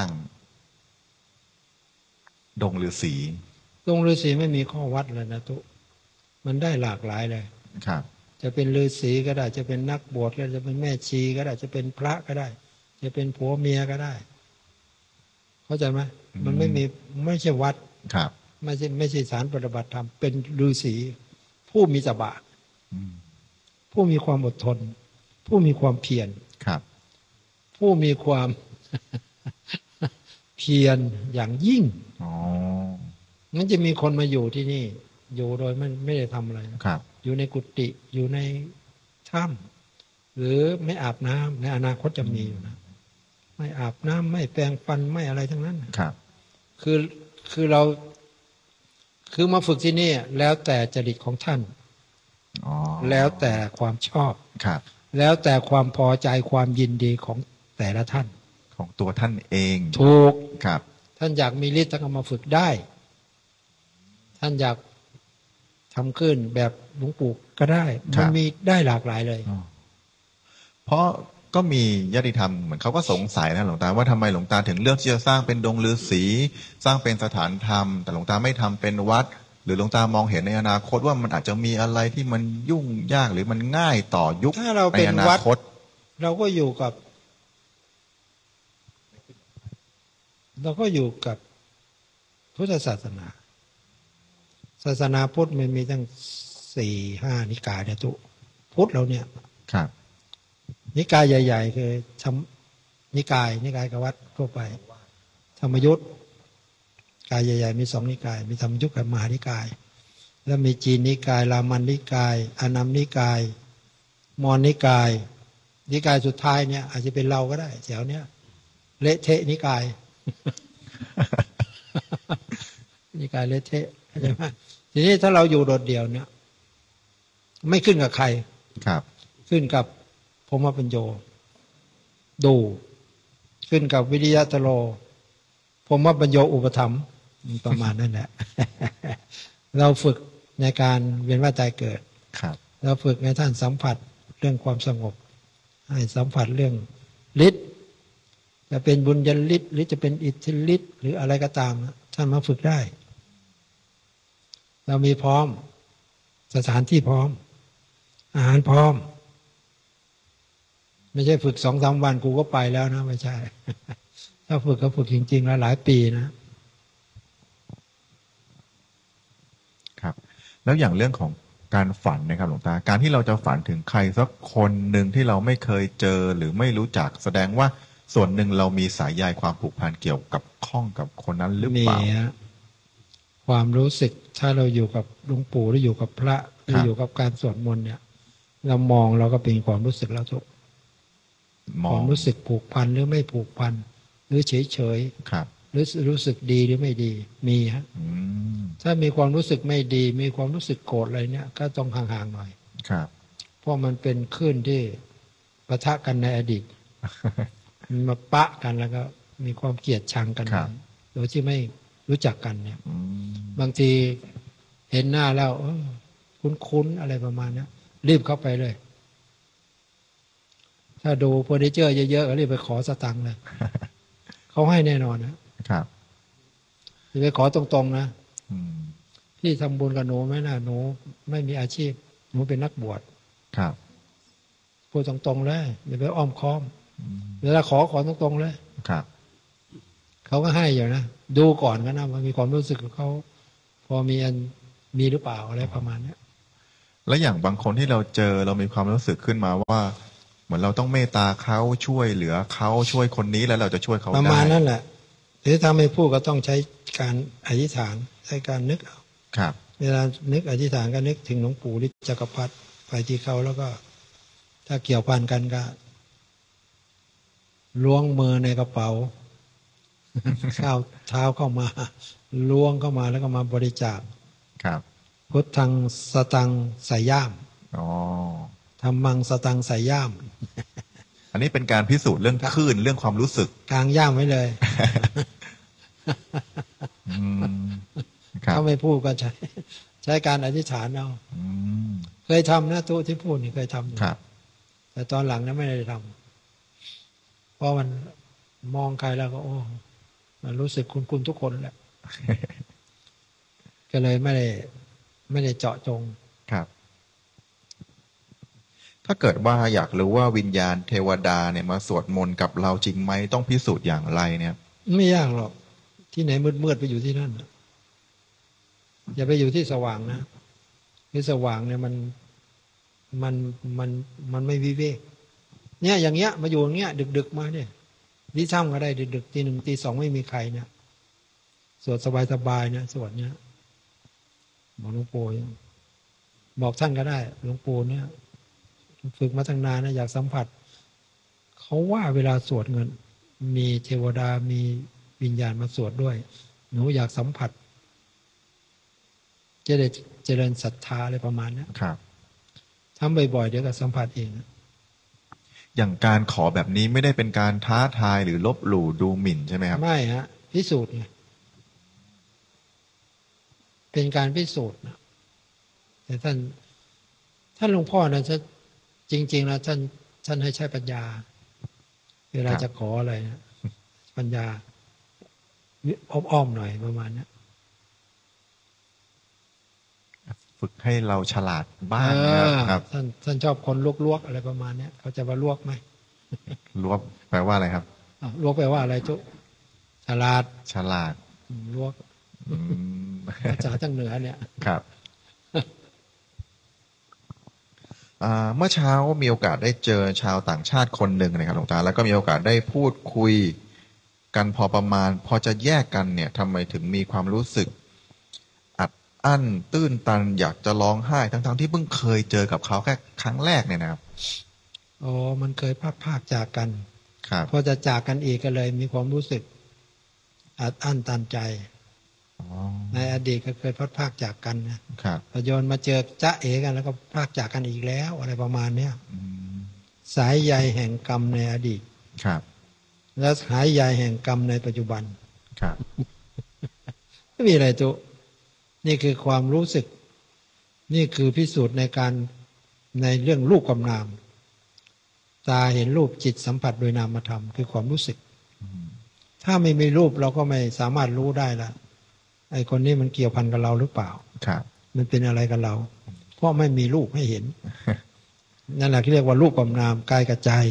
ดงฤาษีตรงฤาษีไม่มีข้อวัดเลยนะทุกมันได้หลากหลายเลยครับจะเป็นฤาษีก็ได้ จะเป็นนักบวชก็ได้จะเป็นแม่ชีก็ได้ จะเป็นพระก็ได้ จะเป็นผัวเมียก็ได้ เข้าใจไหมมันไม่ใช่วัดครับไม่ใช่สารปฏิบัติธรรมเป็นฤาษีผู้มีตบะอืมผู้มีความอดทน ผู้มีความเพียรครับผู้มีความ เพียรอย่างยิ่งอ๋องั้นจะมีคนมาอยู่ที่นี่ อยู่โดยไม่ได้ทำอะไรนะครับ อยู่ในกุฏิอยู่ในถ้ำหรือไม่อาบน้ำในอนาคตจะมีอยู่นะไม่อาบน้ำไม่แปรงฟันไม่อะไรทั้งนั้นครับคือเราคือมาฝึกที่นี่แล้วแต่จริตของท่านอ๋อแล้วแต่ความชอบครับแล้วแต่ความพอใจความยินดีของแต่ละท่านของตัวท่านเองถูกครับท่านอยากมีฤทธิ์ท่านก็มาฝึกได้ ท่านอยากทำขึ้นแบบหลวงปู่ก็ได้ มันมีได้หลากหลายเลยเพราะก็มีญาติธรรมเหมือนเขาก็สงสัยนะหลวงตาว่าทำไมหลวงตาถึงเลือกที่จะสร้างเป็นดงฤาษีสร้างเป็นสถานธรรม แต่หลวงตาไม่ทำเป็นวัด หรือหลวงตามองเห็นในอนาคตว่ามันอาจจะมีอะไรที่มันยุ่งยากหรือมันง่ายต่อยุคถ้าเราในเป็นอนาวัดคตเราก็อยู่กับพุทธศาสนา ศาสนาพุทธมันมีตั้ง4-5 นิกายเนี่ยทุกพุทธเราเนี่ยครับนิกายใหญ่ๆคือนิกายกับวัดทั่วไป ธรรมยุทธกายใหญ่ๆมี2 นิกาย มีธรรมยุทธกับมหานิกาย แล้วมีจีนนิกายรามันนิกายอานัมนิกายมอญนิกาย นิกายสุดท้ายเนี่ยอาจจะเป็นเราก็ได้แถวเนี้ยเละเทะนิกาย นิกายเละเทะเข้าใจไหมทีนี้ถ้าเราอยู่โดดเดี่ยวเนี่ยไม่ขึ้นกับใครครับขึ้นกับพรหมปัญโยดูขึ้นกับวิริยะตโลพรหมปัญโยอุปถัมภ์ประมาณนั้นแหละ เราฝึกในการเวียนว่ายตายเกิดครับเราฝึกในท่านสัมผัสเรื่องความสงบให้สัมผัสเรื่องฤทธิ์จะเป็นบุญญาฤทธิ์หรือจะเป็นอิทธิฤทธิ์หรืออะไรก็ตามท่านมาฝึกได้ เรามีพร้อมสถานที่พร้อมอาหารพร้อมไม่ใช่ฝึก2-3 วันกูก็ไปแล้วนะไม่ใช่ ถ้าฝึกก็ฝึกจริงๆแล้วหลายปีนะครับ แล้วอย่างเรื่องของการฝันนะครับหลวงตาการที่เราจะฝันถึงใครสักคนหนึ่งที่เราไม่เคยเจอหรือไม่รู้จักแสดงว่าส่วนหนึ่งเรามีสายใยความผูกพันเกี่ยวกับข้องกับคนนั้นหรือมีเปล่าฮะความรู้สึกถ้าเราอยู่กับหลวงปู่หรืออยู่กับพระหรืออยู่กับการสวดมนต์เนี่ย เรามองเราก็เป็นความรู้สึกแล้วทุกมคอวาง มรู้สึกผูกพันหรือไม่ผูกพันหรือเฉยเฉยครับหรือรู้สึกดีหรือไม่ดีมีฮะอืมถ้ามีความรู้สึกไม่ดี มีความรู้สึกโกรธอะไรเนี่ย ก็ต้องห่างๆหน่อยครับเพราะมันเป็นคลื่นที่ปะทะกันในอดีตมันมาปะกันแล้วก็มีความเกลียดชังกันครับโดยที่ไม่รู้จักกันเนี่ยอืมบางทีเห็นหน้าแล้วคุ้นๆอะไรประมาณนี้รีบเข้าไปเลย ถ้าดูเฟอร์นิเจอร์เยอะๆก็รีบไปขอสตังค์เลย เขาให้แน่นอนนะครับ ไปขอตรงๆนะอืมพี่ทำบุญกับหนูไหมนะหนูไม่มีอาชีพหนูเป็นนักบวชครับพูดตรงๆเลยอย่าไปอ้อมค้อมอืมเวลาขอตรงๆเลยครับเขาก็ให้อยู่นะดูก่อนก็นะมันมีความรู้สึกของเขาพอมีหรือเปล่าอะไรประมาณเนี้ยแล้วอย่างบางคนที่เราเจอเรามีความรู้สึกขึ้นมาว่า เหมือนเราต้องเมตตาเขาช่วยเหลือเขาช่วยคนนี้แล้วเราจะช่วยเขาประได้มาณนั้นแหละหรือถ้าไม่พูดก็ต้องใช้การอธิษฐานใช้การนึกเอาครับเวลานึกอธิษฐานก็นึกถึงหลวงปู่ฤทธิ์จักรพรรดิไปที่เขาแล้วก็ ถ้าเกี่ยวพันกันก็ล้วงมือในกระเป๋า ก้าวเท้าเข้ามาล้วงเข้ามาแล้วก็มาบริจาคครับพุทธังสตังใส่ย่ามอ๋อธรรมังสตังใส่ย่ามอันนี้เป็นการพิสูจน์เรื่องคลื่นเรื่องความรู้สึกกลางย่ามไว้เลยอืมครับถ้าไม่พูดก็ใช้การอธิษฐานเอาอืมเคยทำนะตู้ที่พูดนี่เคยทำอยู่ครับแต่ตอนหลังนั้นไม่ได้ทำเพราะมันมองใครแล้วก็มันรู้สึกคุ้นๆทุกคนแหละ ก็เลยไม่ได้เจาะจงครับ ถ้าเกิดว่าอยากรู้ว่าวิญญาณเทวดาเนี่ยมาสวดมนต์กับเราจริงไหมต้องพิสูจน์อย่างไรเนี่ยไม่ยากหรอก ที่ไหนมืดๆไปอยู่ที่นั่นน่ะอย่าไปอยู่ที่สว่างนะที่สว่างเนี่ยมันไม่วิเวกเนี่ยอย่างเงี้ยมาอยู่อย่างเงี้ยดึกๆมาเนี่ยที่ถ้ำก็ได้ดึกๆตี 1ตี 2ไม่มีใครเนี่ยสวดสบายๆเนี่ยสวดเนี่ยบอกหลวงปู่บอกท่านก็ได้หลวงปู่เนี่ยฝึกมาตั้งนานนะอยากสัมผัสเขาว่าเวลาสวดเงินมีเทวดามีวิญญาณมาสวดด้วยหนูอยากสัมผัสจะได้เจริญศรัทธาอะไรประมาณนี้ครับทำบ่อยๆเดี๋ยวก็สัมผัสเองอย่างการขอแบบนี้ไม่ได้เป็นการท้าทายหรือลบหลู่ดูหมิ่นใช่ไหมครับไม่ฮะพิสูจน์ไงเป็นการพิสูจน์นะแต่ท่านหลวงพ่อนะจริงๆแล้วท่านให้ใช้ปัญญา เวลาจะขออะไรนะปัญญาอ้อมๆหน่อยประมาณนี้ฝึกให้เราฉลาดบ้างนะครับท่านชอบคนลวกๆอะไรประมาณนี้เขาจะมาลวกไหมรวบแปลว่าอะไรครับลวกแปลว่าอะไรจุฉลาดฉลาดลวกอืมภาษาทางเหนือเนี่ยครับเมื่อเช้ามีโอกาสได้เจอชาวต่างชาติคนหนึ่งนะครับหลวงตาแล้วก็มีโอกาสได้พูดคุยกันพอประมาณ พอจะแยกกันเนี่ยทำไมถึงมีความรู้สึกอัดอั้นตื้นตันอยากจะร้องไห้ทั้งๆที่เพิ่งเคยเจอกับเขาแค่ครั้งแรกเนี่ยนะครับอ๋อมันเคยพลากจากกันครับพอจะจากกันอีกก็เลยมีความรู้สึกอัดอั้นตันใจอ๋อในอดีตก็เคยพลากจากกันนะครับ พอโยนมาเจอจ๊ะเอกันแล้วก็พลากจากกันอีกแล้วอะไรประมาณเนี้ยอืมสายใยแห่งกรรมในอดีตครับและสายใยแห่งกรรมในปัจจุบันครับไม่มีอะไรตุนี่คือความรู้สึก นี่คือพิสูจน์ในเรื่องรูปกับนาม ตาเห็นรูปจิตสัมผัสโดยนามธรรมคือความรู้สึก ถ้าไม่มีรูปเราก็ไม่สามารถรู้ได้ละไอ้คนนี้มันเกี่ยวพันกับเราหรือเปล่าครับมันเป็นอะไรกับเรา เพราะไม่มีรูปให้เห็น นั่นแหละที่เรียกว่ารูปกับนามกายกับใจ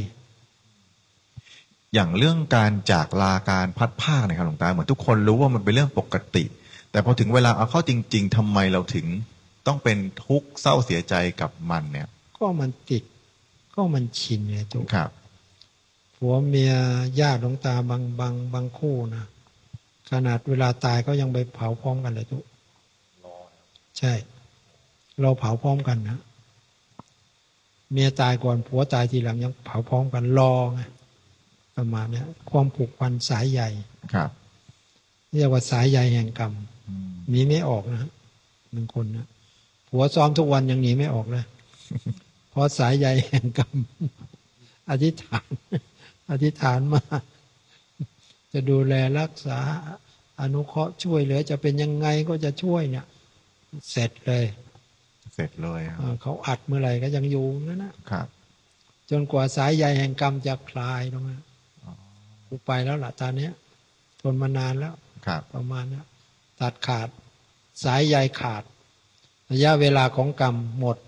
อย่างเรื่องการจากลาการพัดภาคเนี่ยครับหลวงตาเหมือนทุกคนรู้ว่ามันเป็นเรื่องปกติ แต่พอถึงเวลาเอาเข้าจริง ๆทำไมเราถึงต้องเป็นทุกข์เศร้าเสียใจกับมันเนี่ยก็มันติด ก็มันชินไงจุกครับผัวเมียญาติหลวงตาบางคู่นะขนาดเวลาตายก็ยังไปเผาพร้อมกันเลยทุกใช่ เราเผาพร้อมกันนะเมียตายก่อนผัวตายทีหลังยังเผาพร้อมกันรอไงประมาณนี้ความผูกพันสายใหญ่ครับเรียกว่าสายใยแห่งกรรมอืมหนีไม่ออกนะบางคนนะผัวซ้อมทุกวันยังหนีไม่ออกเลย เพราะสายใยแห่งกรรม อธิษฐานอธิษฐานมา จะดูแลรักษาอนุเคราะห์ช่วยเหลือจะเป็นยังไงก็จะช่วยเนี่ยเสร็จเลยเสร็จเลยครับเขาอัดเมื่อไหร่ก็ยังอยู่นั่นนะครับ จนกว่าสายใยแห่งกรรมจะคลายลงมากูไปแล้วล่ะตอนนี้ทนมานานแล้วครับประมาณนี้ตัดขาดสายใยขาดระยะเวลาของกรรมหมด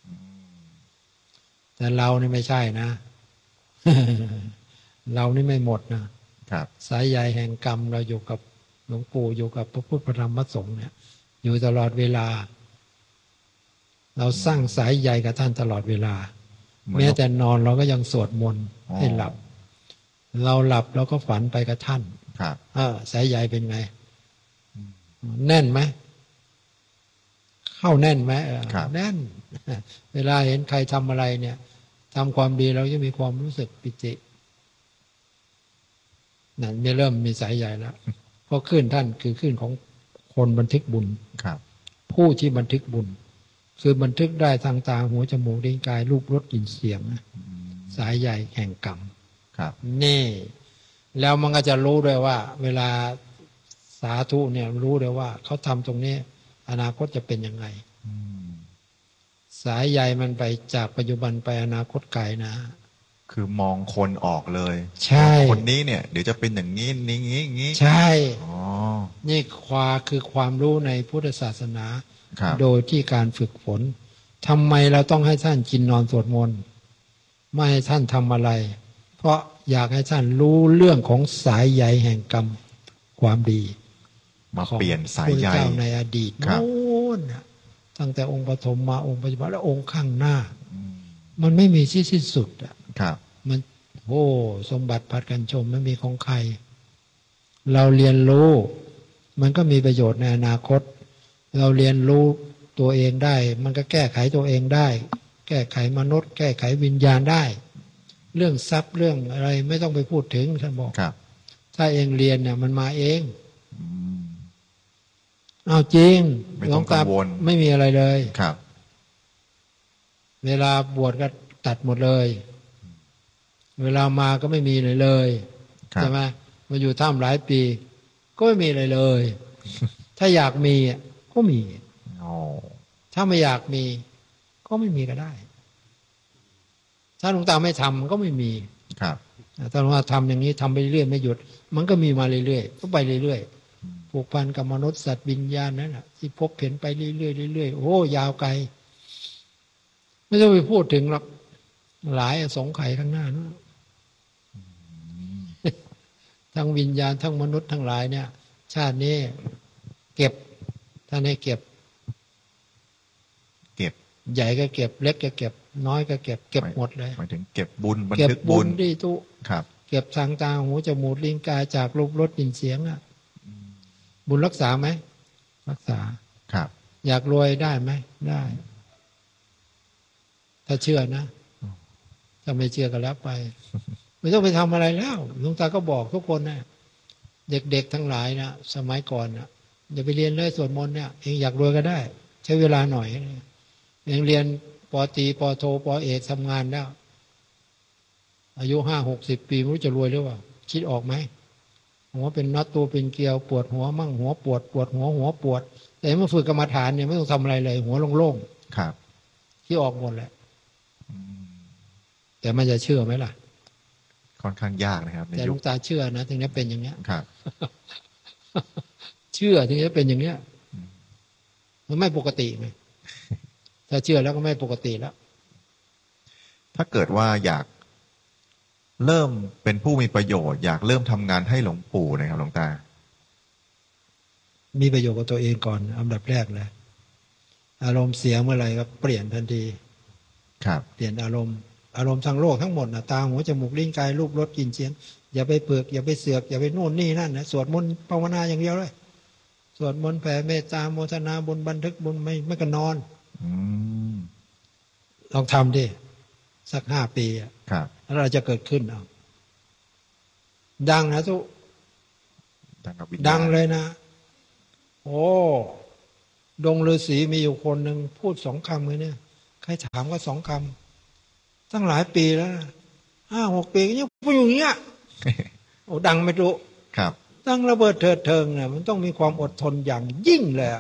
แต่เรานี่ไม่ใช่นะ เรานี่ไม่หมดนะครับ สายใยแห่งกรรมเราอยู่กับหลวงปู่อยู่กับพระพุทธพระธรรมพระสงฆ์เนี่ยอยู่ตลอดเวลา เราสร้างสายใยกับท่านตลอดเวลา แม้แต่นอนเราก็ยังสวดมนต์ให้หลับ เราหลับเราก็ฝันไปกับท่านครับสายใยเป็นไง แน่นไหมเข้าแน่นไหมแน่น เวลาเห็นใครทำอะไรเนี่ยทำความดีเราจะมีความรู้สึกปิตินั่นเริ่มมีสายใยแล้ว เพราะขึ้นท่านคือขึ้นของคนบันทึกบุญครับผู้ที่บันทึกบุญ คือบันทึกได้ทางตาหูจมูกลิ้นกายรูปรสกลิ่นเสียงสายใยแห่งกรรมครับนี่แล้วมันก็จะรู้ด้วยว่า เวลาสาธุเนี่ยรู้เลยว่าเขาทำตรงนี้อนาคตจะเป็นยังไงสายใยมันไปจากปัจจุบันไปอนาคตไกลนะคือมองคนออกเลยใช่คนนี้เนี่ยเดี๋ยวจะเป็นอย่างนี้นี้งี้ใช่อ๋อนี่คือความรู้ในพุทธศาสนาครับโดยที่การฝึกฝนทำไมเราต้องให้ท่านกินนอนสวดมนต์ไม่ให้ท่านทำอะไร เพราะอยากให้ท่านรู้เรื่องของสายใยแห่งกรรมความดีมาเปลี่ยนสายพระใยเจ้าในอดีตครับโน้นน่ะตั้งแต่องค์ปฐมมาองค์ปัจจุบันและองค์ข้างหน้า มันไม่มีที่สิ้นสุดอ่ะครับมันโอ้สมบัติผัดกันชมไม่มีของใคร เราเรียนรู้ มันก็มีประโยชน์ในอนาคต เราเรียนรู้ตัวเองได้ มันก็แก้ไขตัวเองได้ แก้ไขมนุษย์ แก้ไขวิญญาณได้ เรื่องทรัพย์เรื่องอะไรไม่ต้องไปพูดถึงท่านบอกครับถ้าเองเรียนเนี่ยมันมาเองอืมเอาจริงไม่ต้องหลวตากังวลไม่มีอะไรเลยครับเวลาบวชก็ตัดหมดเลย เวลามาก็ไม่มีเลยเลยครับใช่ไหมมาอยู่ถ้ำหลายปี ก็ไม่มีอะไรเลย ถ้าอยากมีก็มีอ๋อถ้าไม่อยากมี ก็ไม่มีก็ได้ ถ้าหลวงตาไม่ทำก็ไม่มีครับถ้าหลวงตาทำอย่างนี้ทำไปเรื่อยไม่หยุด มันก็มีมาเรื่อยๆก็ไปเรื่อยๆผูกพันกับมนุษย์สัตว์วิญญาณนั่นแหละที่พบเห็นไปเรื่อยๆเรื่อยๆโอ้ยาวไกล ไม่ต้องไปพูดถึงหรอกหลายสงไขยข้างหน้านู้นทั้งวิญญาณทั้งมนุษย์ทั้งหลายเนี่ย ชาตินี้เก็บท่านให้เก็บเก็บใหญ่ก็เก็บเล็กก็เก็บ น้อยก็เก็บ เก็บหมดเลยหมายถึงเก็บบุญบันเก็บทึกบุบุญญที่ตุครับเก็บทางตาหูจมูกลิ้นกายจากรูปรสกลิ่นเสียงอ่ะบุญรักษาไหมรักษาครับอยากรวยได้ไหมได้ ถ้าเชื่อนะถ้าไม่เชื่อก็แล้วไป ไม่ต้องไปทำอะไรแล้วหลวงตาก็บอกทุกคนนะเด็กๆทั้งหลายนะสมัยก่อนนะอย่าไปเรียนเลยสวดมนต์เนี่ยเองอยากรวยก็ได้ ใช้เวลาหน่อยเองเรียนป.ตรีป.โทป.เอกทำงานแล้วอายุ50-60 ปีไม่รู้จะรวยหรือเปล่าคิดออกไหมหัวเป็นน็อตตัวเป็นเกลียวปวดหัวมั่งหัวปวดหัวปวด แต่เมื่อฝึกกรรมฐานเนี่ยไม่ต้องทำอะไรเลย หัวโล่งครับๆที่ออกหมดแหละแต่มันจะเชื่อไหมล่ะค่อนข้างยากนะครับในแต่หลยุวคงตาเชื่อนะถึงจะเป็นอย่างเนี้ยครับเชื่อถึงจะเป็นอย่างเนี้ยมันไม่ปกติไงถ้าเชื่อแล้วก็ไม่ปกติแล้วถ้าเกิดว่าอยากเริ่มเป็นผู้มีประโยชน์ อยากเริ่มทำงานให้หลวงปู่นะครับหลวงตามีประโยชน์กับตัวเองก่อนอันดับแรกเลยอารมณ์เสียเมื่อไหร่ก็เปลี่ยนทันทีครับเปลี่ยนอารมณ์ทางโลกทั้งหมดนะตาหูจมูกลิ้นกายรูปรสกลิ่นเสียงอย่าไปเปลือกอย่าไปเสือกอย่าไปโน่นนี่นั่นนะสวดมนต์ภาวนาอย่างเดียวเลยสวดมนต์แผ่เมตตาโมทนาบุญบันทึกบุญไม่ก็นอนอืมลองทำดิสัก5 ปีอะครับแล้วเราจะเกิดขึ้นเอาดังนะทุกดังกับวิญญาณดังเลยนะ โอ้ดงฤาษีมีอยู่คนหนึ่งพูด2 คำเลยเนี่ยใครถามก็2 คำตั้งหลายปีแล้วนะ 5-6 ปียังพูดอย่างเงี้ยโอ้ดังไม่รู้ครับตั้งระเบิดเถิดเทิงเนี่ยมันต้องมีความอดทนอย่างยิ่งเลย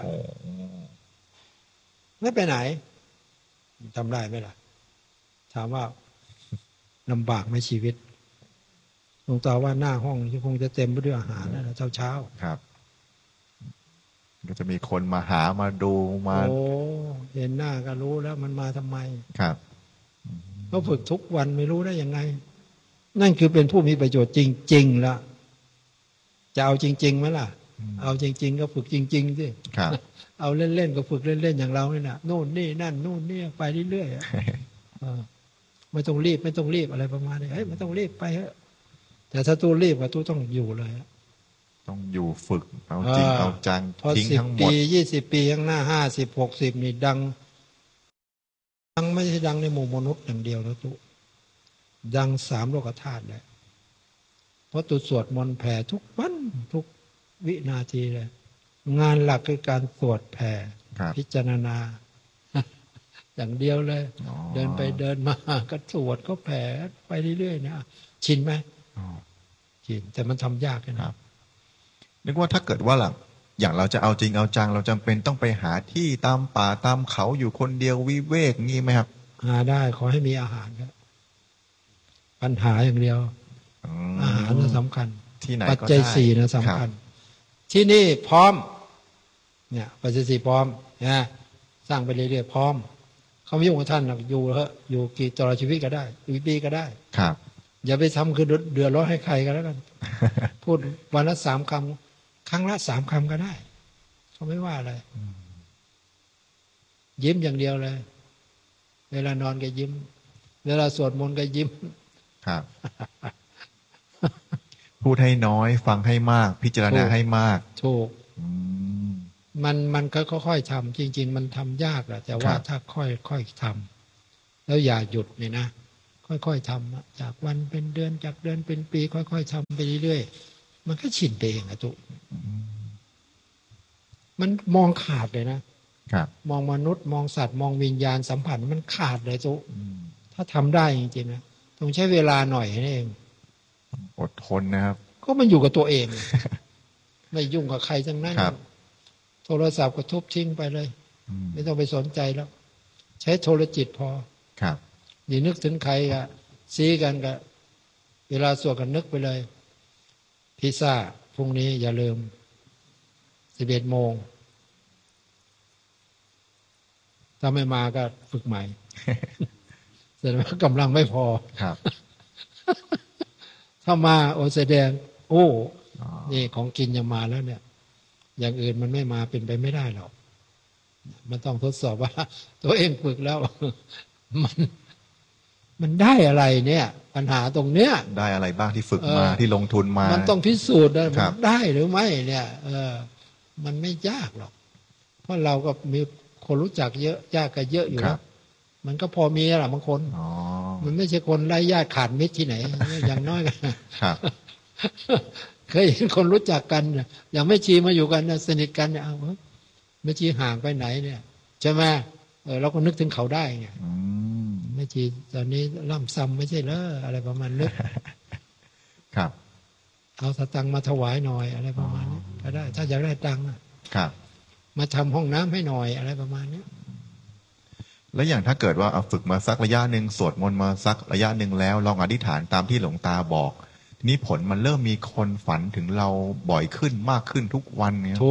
ไม่ไปไหนทำได้ไหมล่ะถามว่าลำบากไหมชีวิตหลวงตาว่าหน้าห้องคงจะเต็มไปด้วยอาหารนะเช้าครับก็จะมีคนมาหามาดูมาโอ้เห็นหน้าก็รู้แล้วมันมาทำไมครับเขาฝึกทุกวันไม่รู้ได้ยังไงนั่นคือเป็นผู้มีประโยชน์จริงๆละจะเอาจริงๆไหมล่ะเอาจริงๆก็ฝึกจริงๆสิเอาเล่นๆก็ฝึกเล่นๆอย่างเราเนี่ยนะโน่นนี่นั่นนู่นนี่ไปเรื่อยๆไม่ต้องรีบอะไรประมาณนี้ไม่ต้องรีบไปเถอะแต่ถ้าตู้รีบก็ตู้ต้องอยู่เลยต้องอยู่ฝึกเอาจริงเอาจังทิ้งทั้งหมด 10 ปี 20 ปีข้างหน้า50 60นี่ดังไม่ใช่ดังในหมู่มนุษย์อย่างเดียวแล้วตู้ดัง3 โลกธาตุเลยเพราะตู้สวดมนต์แผ่ทุกวันทุกวินาทีเลยงานหลักคือการสวดแผ่พิจารณาอย่างเดียวเลยเดินไปเดินมาก็สวดก็แผ่ไปเรื่อยๆนะชินไหมชินแต่มันทำยากนะครับนึกว่าถ้าเกิดว่าหลังอย่างเราจะเอาจริงเอาจังเราจำเป็นต้องไปหาที่ตามป่าตามเขาอยู่คนเดียววิเวกงี้ไหมครับหาได้ขอให้มีอาหารครับปัญหาอย่างเดียวอาหารน่ะสำคัญที่ไหนปัจจัย4นะสำคัญที่นี่พร้อมเนี่ยปัจจัย4พร้อมนะสร้างไปเรื่อยๆพร้อมเขาไม่ยุ่งกับท่านหรอกอยู่เถอะอยู่กี่ตลอดชีวิตก็ได้กี่ปีก็ได้ครับอย่าไปทำคือเดือดร้อนให้ใครก็แล้วกันพูดวันละ3 คำครั้งละ3 คำก็ได้เขาไม่ว่าอะไรยิ้มอย่างเดียวเลยเวลานอนก็ยิ้มเวลาสวดมนต์ก็ยิ้มครับพูดให้น้อยฟังให้มากพิจารณาให้มากถูกมันก็ค่อยๆทำจริงๆมันทำยากแหละแต่ว่าถ้าค่อยๆทำแล้วอย่าหยุดเนี่ยนะค่อยๆทำจากวันเป็นเดือนจากเดือนเป็นปีค่อยๆทำไปเรื่อยๆมันก็ชินไปเองอะทุกมันมองขาดเลยนะมองมนุษย์มองสัตว์มองวิญญาณสัมผัสมันขาดเลยทุกถ้าทำได้จริงๆนะต้องใช้เวลาหน่อยนั่นเองอดทนนะครับก็มันอยู่กับตัวเองไม่ยุ่งกับใครทั้งนั้นโทรศัพท์ก็ทุบทิ้งไปเลยไม่ต้องไปสนใจแล้วใช้โทรจิตพอครับอย่านึกถึงใครอะซีกันกับเวลาสวดกันนึกไปเลยพิซซ่าพรุ่งนี้อย่าลืม11 โมงถ้าไม่มาก็ฝึกใหม่แสดงว่ากำลังไม่พอครับถ้ามาโอแสดงโอ้นี่ของกินยังมาแล้วเนี่ยอย่างอื่นมันไม่มาเป็นไปไม่ได้หรอกมันต้องทดสอบว่าตัวเองฝึกแล้วมันได้อะไรเนี่ยปัญหาตรงเนี้ยได้อะไรบ้างที่ฝึกมาที่ลงทุนมามันต้องพิสูจน์มันได้หรือไม่เนี่ยมันไม่ยากหรอกเพราะเราก็มีคนรู้จักเยอะญาติก็เยอะอยู่แล้วมันก็พอมีแหละบางคนมันไม่ใช่คนไร้ญาติขาดมิตรที่ไหนอย่างน้อยกันเคยเห็นคนรู้จักกันอย่างแม่ชีมาอยู่กันสนิทกันเนี่ยแม่ชีห่างไปไหนเนี่ยใช่ไหมเราก็นึกถึงเขาได้ไงแม่ชีตอนนี้ล่ำซ้ำไม่ใช่เหรออะไรประมาณนึกครับเอาสตังค์มาถวายหน่อยอะไรประมาณนี้ก็ได้ถ้าอยากได้ตังค์มาทำห้องน้ำให้หน่อยอะไรประมาณนี้แล้วอย่างถ้าเกิดว่าเอาฝึกมาสักระยะหนึ่งสวดมนต์มาสักระยะหนึ่งแล้วลองอธิษฐานตามที่หลวงตาบอกทีนี้ผลมันเริ่มมีคนฝันถึงเราบ่อยขึ้นมากขึ้นทุกวันเนี่ย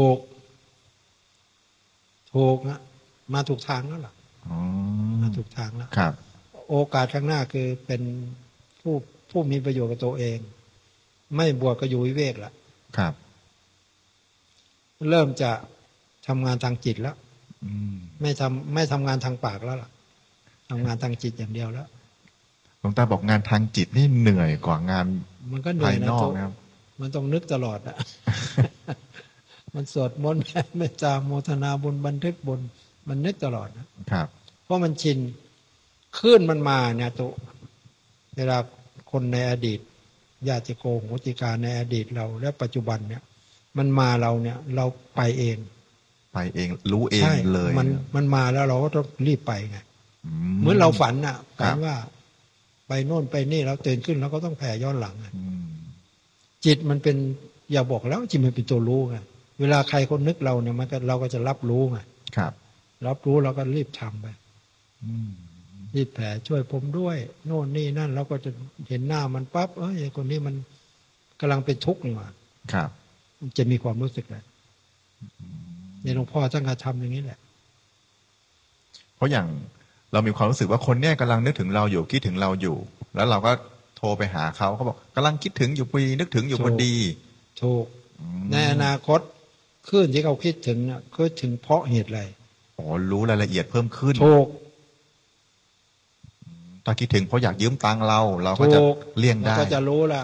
ถูกนะมาถูกทางแล้วล่ะมาถูกทางแล้วครับโอกาสข้างหน้าคือเป็นผู้มีประโยชน์กับตัวเองไม่บวชก็อยู่วิเวกละครับเริ่มจะทำงานทางจิตแล้วไม่ทำงานทางปากแล้วล่ะทำงานทางจิตอย่างเดียวแล้วหลวงตาบอกงานทางจิตนี่เหนื่อยกว่างานมันก็เหนื่อยนะนะครับมันต้องนึกตลอดอ่ะมันสวดมนต์เมตตาโมทนาบุญบันทึกบุญมันนึกตลอดนะครับเพราะมันชินคลื่นมันมาเนี่ยตุเวลาคนในอดีตญาติโกโหติกาในอดีตเราและปัจจุบันเนี่ยมันมาเราเนี่ยเราไปเองรู้เองเลยมันมาแล้วเราก็ต้องรีบไปไงเหมือนเราฝันอ่ะฝันว่าไปโน่นไปนี่แล้วตื่นขึ้นเราก็ต้องแผ่ย้อนหลังอืมจิตมันเป็นอย่าบอกแล้วจิตมันเป็นตัวรู้ไงเวลาใครคนนึกเราเนี่ยมันก็เราก็จะรับรู้ไงครับรับรู้เราก็รีบทำไปอืมรีบแผ่ช่วยผมด้วยโน่นนี่นั่นเราก็จะเห็นหน้ามันปั๊บไอ้คนนี้มันกำลังเป็นทุกข์นี่หว่าครับมันจะมีความรู้สึกเลยในหลวงพ่อท่านก็ทำอย่างนี้แหละเพราะอย่างเรามีความรู้สึกว่าคนเนี้ยกำลังนึกถึงเราอยู่คิดถึงเราอยู่ แล้วเราก็โทรไปหาเขาเขาบอกกำลังคิดถึงอยู่พอดีนึกถึงอยู่พอดีถูกในอนาคตคลื่นที่เขาคิดถึงเนี่ยคิดถึงเพราะเหตุอะไรอ๋อรู้รายละเอียดเพิ่มขึ้นถูกถ้าคิดถึงเพราะอยากยืมตังค์เราก็จะเลี่ยงได้ก็จะรู้แล้ว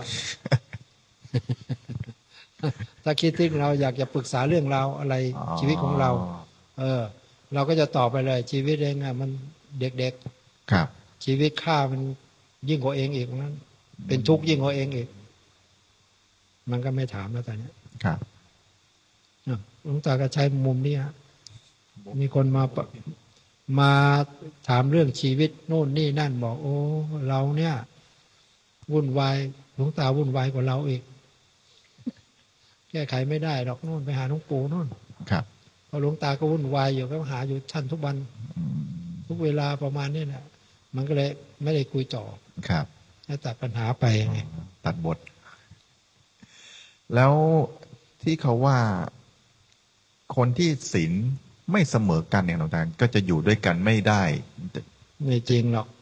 ถ้าคิดถึงเราอยากจะปรึกษาเรื่องราวอะไรชีวิตของเรา เราก็จะตอบไปเลย ชีวิตเองอะมันเด็กครับๆชีวิตข้ามันยิ่งกว่าเองอีกนั้นเป็นทุกข์ยิ่งกว่าเองอีกมันก็ไม่ถามแล้วตอนนี้ครับหลวงตาก็ใช้มุมนี้ฮะมีคนมาถามเรื่องชีวิตโน่นนี่นั่นบอกโอ้เราเนี่ยวุ่นวายหลวงตาวุ่นวายกว่าเราอีกแก้ไขไม่ได้หรอกโน่นไปหาหลวงปู่โน่นครับพอหลวงตาก็วุ่นวายอยู่ก็หาอยู่ท่านทุกวันทุกเวลาประมาณนี้แหละมันก็เลยไม่ได้คุยต่อครับแล้วตัดปัญหาไปไงตัดบท แล้วที่เขาว่าคนที่ศีลไม่เสมอกันเนี่ยหลวงตาก็จะอยู่ด้วยกันไม่ได้ไม่จริงหรอก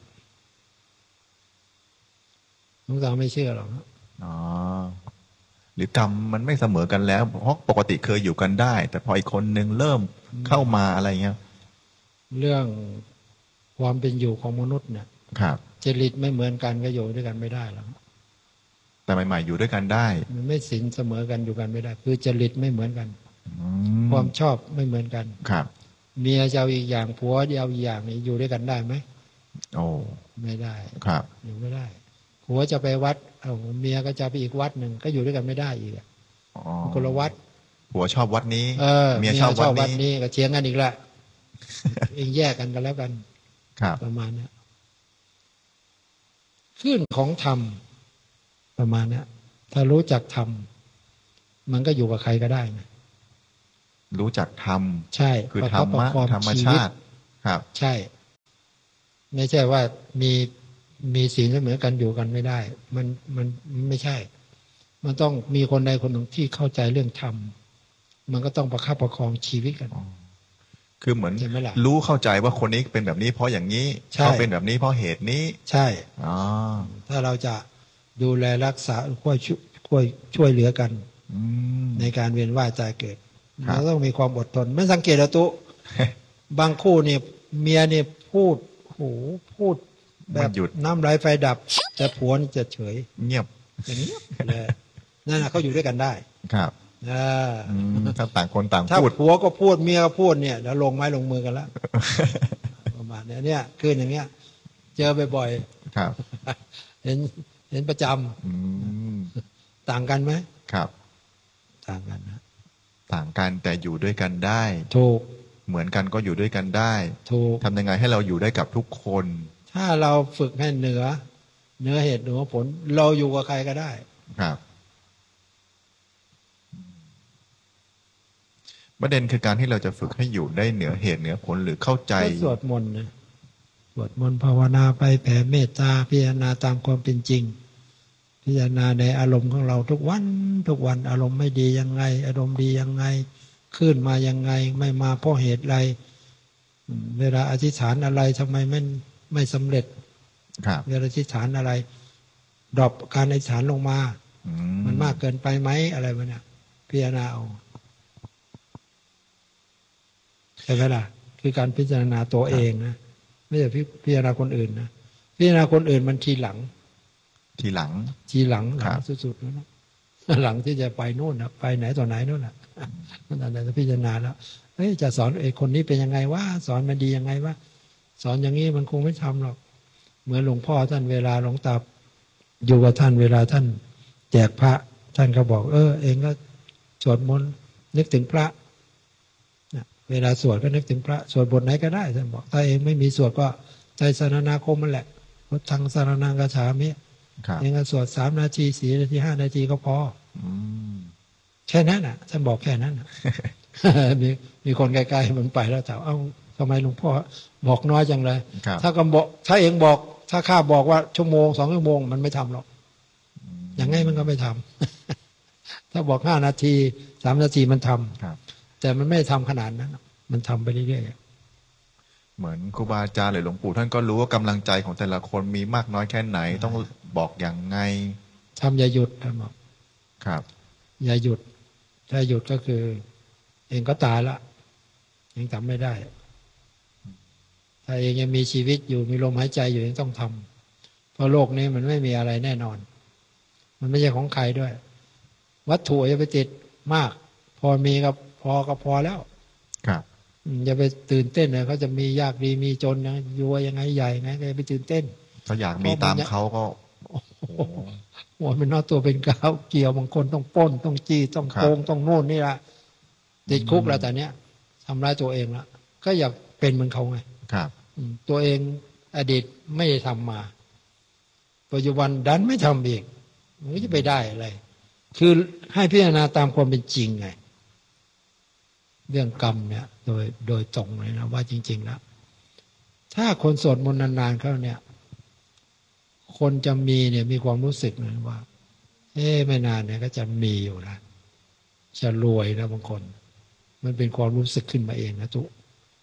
หลวงตาไม่เชื่อหรอกนะอ๋อหรือกรรมมันไม่เสมอกันแล้วเพราะปกติเคยอยู่กันได้ แต่พออีกคนนึงเริ่มเข้ามาอะไรเงี้ยเรื่องความเป็นอยู่ของมนุษย์เนี่ยครับจริตไม่เหมือนกันก็อยู่ด้วยกันไม่ได้หรอกแต่ใหม่ๆอยู่ด้วยกันได้มันไม่สินเสมอกันอยู่กันไม่ได้ คือจริตไม่เหมือนกันอืมความชอบไม่เหมือนกันครับเมียจะเอาอีกอย่างผัวจะเอาอีกอย่างนี่อยู่ด้วยกันได้ไหมโอ้ไม่ได้ครับอยู่ไม่ได้ผัวจะไปวัดเอาเมียก็จะไปอีกวัดหนึ่งก็อยู่ด้วยกันไม่ได้อีกอะอ๋อคนละวัดผัวชอบวัดนี้เมีเมียยชชออบบ วัวัดดนี้นี้ก็เถียงกันอีกละ เองแยกกันกันแล้วกันครับประมาณนี้คลื่นของธรรมประมาณนี้ถ้ารู้จักธรรมมันก็อยู่กับใครก็ได้นะรู้จักธรรมใช่คือธรรมะประกอบธรรมชีชาวิตติ ครับใช่ ไม่ใช่ว่ามีศีลเสมอกันอยู่กันไม่ได้ มันไม่ใช่ มันต้องมีคนใดคนหนึ่งที่เข้าใจเรื่องธรรมมันก็ต้องประคับประคองชีวิตกันคือเหมือนใช่ไหมล่ะรู้เข้าใจว่าคนนี้เป็นแบบนี้เพราะอย่างนี้ใช่เขาเป็นแบบนี้เพราะเหตุนี้ใช่อ๋อถ้าเราจะดูแลรักษาช่วยเหลือกันอืมในการเวียนว่ายตายเกิดครับเราต้องมีความอดทนไม่สังเกตเหรอตุบางคู่เนี่ยเมียเนี่ยพูดแบไม่บหยุดน้ำไหลไฟดับ แต่ผัวนี่จะเฉยเงียบอย่างนี้เลยนั่นนะเขาอยู่ด้วยกันได้ครับอ่าถ้าต่างคนต่างถ้าพูดผัวก็พูดเมียก็พูดเนี่ยแล้วลงไม้ลงมือกันแล้ว ประมาณเนี้ยเนี่ยคืออย่างเงี้ย เจอบ่อยครับๆเห็นประจำอืมต่างกันไหมครับต่างกันนะต่างกันแต่อยู่ด้วยกันได้ถูกเหมือนกันก็อยู่ด้วยกันได้ถูกทำยังไงให้เราอยู่ได้กับทุกคนถ้าเราฝึกให้เหนือเหตุเหนือผล เราอยู่กับใครก็ได้ครับ ประเด็นคือการที่เราจะฝึกให้อยู่ได้เหนือเหตุเหนือผลหรือเข้าใจก็สวดมนต์นะสวดมนต์ภาวนาไปแผ่เมตตาพิจารณาตามความเป็นจริง พิจารณาในอารมณ์ของเราทุกวันอารมณ์ไม่ดียังไง อารมณ์ดียังไงขึ้นมายังไง ไม่มาเพราะเหตุใดเวลาอธิษฐานอะไรทำไมไม่สำเร็จครับเวลาอธิษฐานอะไรดรอปการอธิษฐานลงมาอืมันมากเกินไปไหมอะไรวะเนี่ยพิจารณาเอาใช่ไหมล่ะคือการพิจารณาตัวเองนะไม่ใช่พิจารณาคนอื่นนะพิจารณาคนอื่นมันทีหลังทีหลังหลังครับสุดๆแล้วนะหลังที่จะไปโน่นนะไปไหนต่อไหนโน่นน่ะนั่นแหละจะพิจารณาแล้วเฮ้ยจะสอนไอ้คนนี้เป็นยังไงวะสอนมันดียังไงวะสอนอย่างนี้มันคงไม่ทำหรอกเหมือนหลวงพ่อท่านเวลาหลวงตาอยู่กับท่านเวลาท่านแจกพระท่านก็บอกเองก็สวดมนต์นึกถึงพระนะเวลาสวดก็นึกถึงพระสวดบทไหนก็ได้ท่านบอกถ้าเองไม่มีสวดก็ใจสนนาคมมันแหละพุทธังสรณังคัจฉามิครับเองก็สวด3 นาที4 นาที5 นาทีก็พออืมแค่นั้นน่ะท่านบอกแค่นั้นน่ะ มีคนใกล้ๆมันไปแล้วถามเอ้าทำไมหลวงพ่อบอกน้อยจังเลยครับถ้าก็บอกถ้าเองบอกถ้าข้าบอกว่าชั่วโมง2 ชั่วโมงมันไม่ทำหรอกอย่างไงมันก็ไม่ทำ ถ้าบอก5 นาที3 นาทีมันทำครับแต่มันไม่ทำขนาดนั้นมันทำไปเรื่อยๆเหมือนครูบาอาจารย์หรือหลวงปู่ท่านก็รู้ว่ากำลังใจของแต่ละคนมีมากน้อยแค่ไหนต้องบอกอย่างไงทำอย่าหยุดท่านบอกครับอย่าหยุดถ้าหยุดก็คือ เองก็ตายละเองทำไม่ได้ถ้าเองยังมีชีวิตอยู่มีลมหายใจอยู่เองต้องทำเพราะโลกนี้มันไม่มีอะไรแน่นอนมันไม่ใช่ของใครด้วย วัตถุอย่าไปติดมาก พอมีก็พอแล้วครับอย่าไปตื่นเต้นเลยเขาจะมียากดีมีจนนะยัวยังไงใหญ่ไงก็อย่าไปตื่นเต้นเขาอยากมีตามเขาก็หัวมันนอตัวเป็นก้าวเกี่ยวบางคนต้องปล้นต้องจี้ต้องโกงต้องโน่นนี่ละติดคุกแล้วแต่เนี้ยทำร้ายตัวเองละก็อยากเป็นเหมือนเขาไงครับตัวเองอดีตไม่ได้ทำมาปัจจุบันดันไม่ทำอีกมันจะไปได้อะไรคือให้พิจารณาตามความเป็นจริงไงเรื่องกรรมเนี่ยโดยตรงเลยนะว่าจริงๆแล้วถ้าคนสวดมนต์นานๆเขาเนี่ยคนจะมีเนี่ยมีความรู้สึกนะว่าไม่นานเนี่ยก็จะมีอยู่นะจะรวยนะบางคนมันเป็นความรู้สึกขึ้นมาเองนะทุก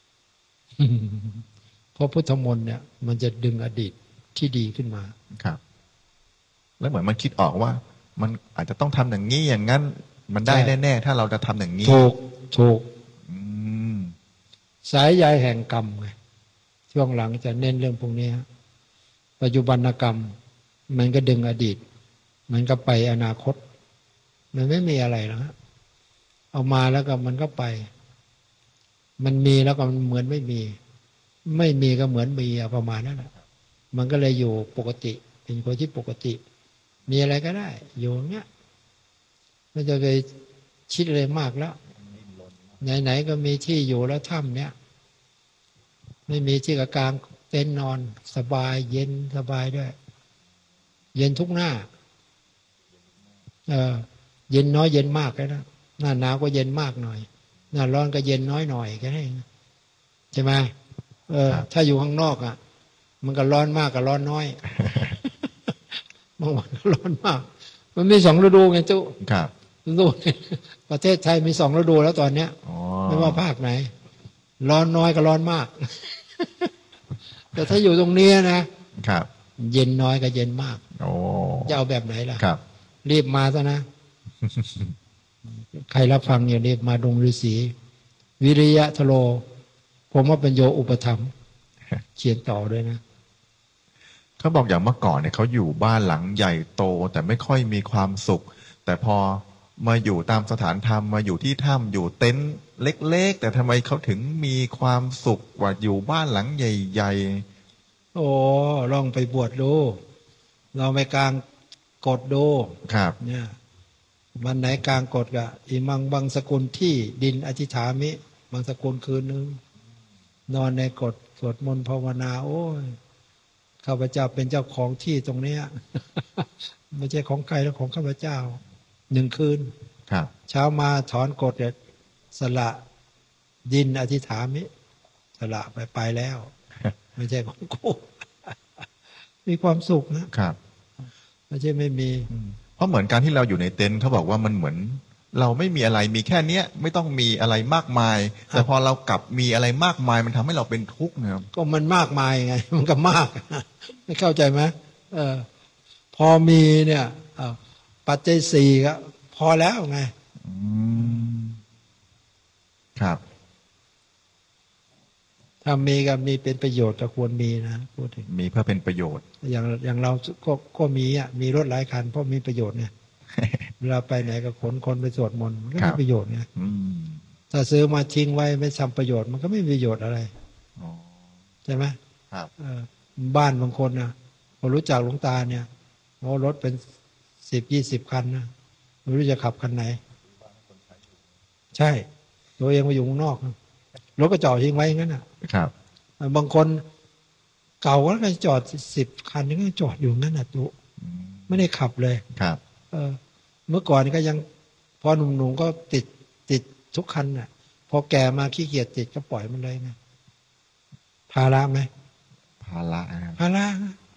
เพราะพุทธมนต์เนี่ยมันจะดึงอดีตที่ดีขึ้นมาครับแล้วเหมือนมันคิดออกว่ามันอาจจะต้องทำอย่างนี้อย่างนั้นมันได้แน่ๆถ้าเราจะทำอย่างนี้ถูกสายใยแห่งกรรมไงช่วงหลังจะเน้นเรื่องพวกนี้ปัจจุบันกรรมมันก็ดึงอดีตมันก็ไปอนาคตมันไม่มีอะไรแล้วเอามาแล้วก็มันก็ไปมันมีแล้วก็มันเหมือนไม่มีไม่มีก็เหมือนมีประมาณนั้นแหละมันก็เลยอยู่ปกติเป็นคนที่ปกติมีอะไรก็ได้อยู่เงี้ยไม่จะไปคิดอะไรมากแล้วไหนๆก็มีที่อยู่แล้วถ้ำเนี้ยไม่มีที่กลางเต็นท์นอนสบายเย็นสบายด้วยเย็นทุกหน้าเย็นน้อยเย็นมากเลยนะหน้าหนาวก็เย็นมากหน่อยหน้าร้อนก็เย็นน้อยหน่อยแค่นั้นใช่ไหมถ้าอยู่ข้างนอกอ่ะมันก็ร้อนมากกับร้อนน้อยบางวันก็ร้อนมากมันมี2 ฤดูไงจุ๊ครับฤดูประเทศไทยมี2 ฤดูแล้วตอนเนี้ยไม่ว่าภาคไหนร้อนน้อยกับร้อนมากแต่ถ้าอยู่ตรงนี้นะครับเย็นน้อยกับเย็นมากจะเอาแบบไหนล่ะครับรีบมาซะนะใครรับฟังอย่ารีบมาดงฤาษีวิริยะทโลผมว่าเป็นโยอุปถัมภ์เขียนต่อด้วยนะเขาบอกอย่างเมื่อก่อนเนี่ยเขาอยู่บ้านหลังใหญ่โตแต่ไม่ค่อยมีความสุขแต่พอมาอยู่ตามสถานธรรมมาอยู่ที่ถ้ำอยู่เต็นท์เล็กๆแต่ทำไมเขาถึงมีความสุขกว่าอยู่บ้านหลังใหญ่ๆโอ้ลองไปบวชดูลองไปกลางกฎดูครับเนี่ยวันไหนกลางกฎกะอิมังบางสกุลที่ดินอธิษฐามิบางสกุลคืนนึงนอนในกฎสวดมนต์ภาวนาโอ้ยข้าพเจ้าเป็นเจ้าของที่ตรงเนี้ยไม่ใช่ของใครแล้วของข้าพเจ้า1 คืนครับเช้ามาถอนกฎสละดินอธิษฐามิสละไปแล้วไม่ใช่ของกูมีความสุขนะครับไม่ใช่ไม่มีเพราะเหมือนการที่เราอยู่ในเต็นท์เขาบอกว่ามันเหมือนเราไม่มีอะไรมีแค่เนี้ยไม่ต้องมีอะไรมากมายแต่พอเรากลับมีอะไรมากมายมันทำให้เราเป็นทุกข์นะครับก็มันมากมายไงมันก็มากไม่เข้าใจไหมพอมีเนี่ยปัจจัย4ก็พอแล้วไงครับถ้ามีก็มีเป็นประโยชน์ก็ควรมีนะพูดถึงมีเพื่อเป็นประโยชน์อย่างเราก็มีรถหลายคันเพราะมีประโยชน์เนี่ยเวลาไปไหนก็ขนคนไปสวดมนต์ก็มีประโยชน์ไงถ้าซื้อมาทิ้งไว้ไม่ทำประโยชน์มันก็ไม่มีประโยชน์อะไรใช่ไหมครับบ้านบางคนนะพอรู้จักหลวงตาเนี่ยโอ้รถเป็น10-20 คันนะไม่รู้จะขับคันไหนใช่ตัวเองมาอยู่ข้างนอกรถก็จอดทิ้งไว้อย่างนั้นนะครับบางคนเก่าแล้วก็จอด10 คันนี่ก็จอดอยู่งั้นน่ะตุอืมไม่ได้ขับเลยครับเออเมื่อก่อนก็ยังพอหนุ่มๆก็ติดทุกคันน่ะพอแก่มาขี้เกียจติดก็ปล่อยมันเลยนะภาระไหมภาระนะครับภาระ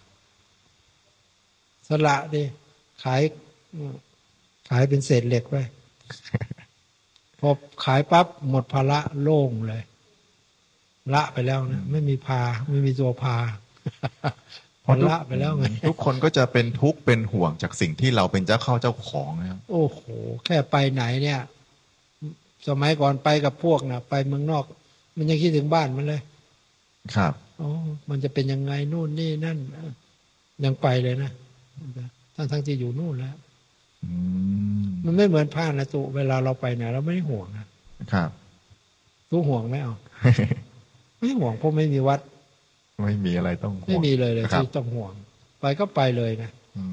สละดิขายเป็นเศษเหล็กไปพอขายปั๊บหมดภาระโล่งเลยละไปแล้วนะไม่มีไม่มีตัวพาพอละไปแล้วไงทุกคนก็จะเป็นทุกข์เป็นห่วงจากสิ่งที่เราเป็นเจ้าเข้าเจ้าของนะครับโอ้โหแค่ไปไหนเนี่ยสมัยก่อนไปกับพวกนะไปเมืองนอก มันยังคิดถึงบ้านมันเลยครับอ๋อมันจะเป็นยังไงนู่นนี่นั่นยังไปเลยนะทั้งที่อยู่นู่นแล้วมันไม่เหมือนผ้านะตุเวลาเราไปไหนเราไม่ได้ห่วงนะครับตุห่วงไหมเอาไม่ห่วงเพราะไม่มีวัดไม่มีอะไรต้องห่วงไม่มีเลยที่ต้องห่วงไปก็ไปเลยนะ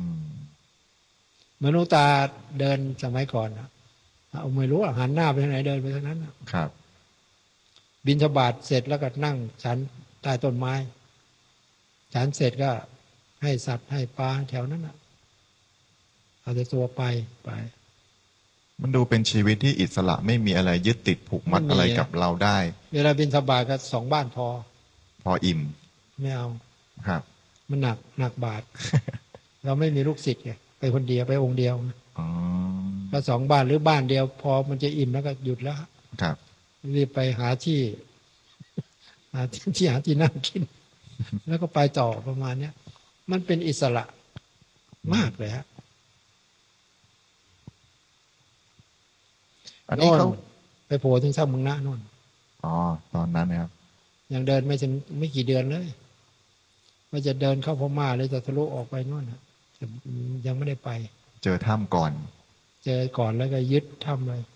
มนุษย์ตาเดินสมัยก่อนเอาไม่รู้หันหน้าไปทางไหนเดินไปทางนั้นครับบิณฑบาตเสร็จแล้วก็นั่งฉันใต้ต้นไม้ฉันเสร็จก็ให้สัตว์ให้ปลาแถวนั้นเอาแต่ตัวไปมันดูเป็นชีวิตที่อิสระไม่มีอะไรยึดติดผูกมัดอะไรกับเราได้เวลาบิณฑบาตก็2 บ้านพออิ่มไม่เอาครับมันหนักบาท เราไม่มีลูกศิษย์ไงไปคนเดียวไปองค์เดียวก็2 บ้านหรือบ้านเดียวพอมันจะอิ่มแล้วก็หยุดแล้วครับรีบไปหาที่นั่งกินแล้วก็ไปต่อประมาณนี้มันเป็นอิสระมากเลยฮะอันนี้เขาไปโผล่ถึงถ้ำเมืองนะนู่นอ๋อตอนนั้นนะครับยังเดินไม่กี่เดือนเลยว่าจะเดินเข้าพม่าเลยจะทะลุออกไปนู่นยังไม่ได้ไปเจอถ้ำก่อนเจอก่อนแล้วก็ยึดถ้ำเลย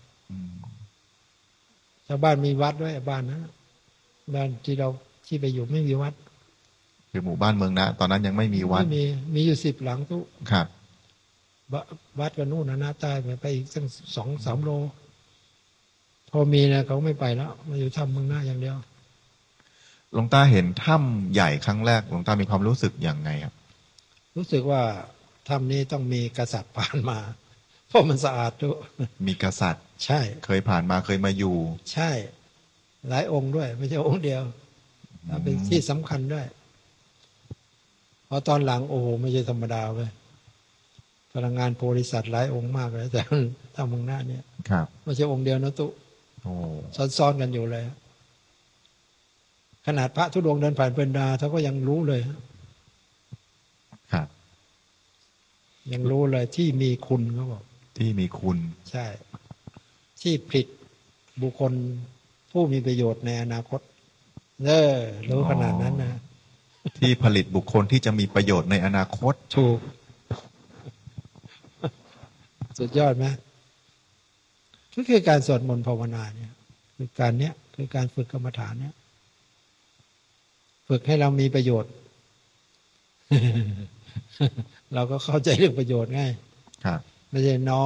ชาวบ้านมีวัดด้วยบ้านนะบ้านที่ไปอยู่ไม่มีวัดคือหมู่บ้านเมืองนะตอนนั้นยังไม่มีวัดมีอยู่10 หลังทุกครับวัดก็นู่นนะใต้ไปอีกสัก2-3 โลพอมีนะเขาไม่ไปแล้วมาอยู่ถ้ำเมืองหน้าอย่างเดียวหลวงตาเห็นถ้ำใหญ่ครั้งแรกหลวงตามีความรู้สึกอย่างไงครับรู้สึกว่าถ้ำนี้ต้องมีกษัตริย์ผ่านมาเพราะมันสะอาดด้วยมีกษัตริย์ใช่เคยผ่านมาเคยมาอยู่ใช่หลายองค์ด้วยไม่ใช่องค์เดียวเป็นที่สำคัญด้วยพอตอนหลังโอ้โหไม่ใช่ธรรมดาเว้ยพลังงานโพธิสัตว์หลายองค์มากเลยแต่ถ้ำเมืองหน้าเนี่ยไม่ใช่องค์เดียวนะตุซ้อนกันอยู่เลยขนาดพระธุดงค์เดินผ่านเป็นดาเขาก็ยังรู้เลยครับยังรู้เลยที่มีคุณเขาบอกที่มีคุณใช่ที่ผลิตบุคคลผู้มีประโยชน์ในอนาคตรู้ขนาดนั้นนะที่ผลิตบุคคลที่จะมีประโยชน์ในอนาคตถูกสุดยอดไหมก็คือการสวดมนต์ภาวนาเนี่ยคือการฝึกกรรมฐานเนี่ยฝึกให้เรามีประโยชน์ เราก็เข้าใจเรื่องประโยชน์ง่ายไม่ใช่น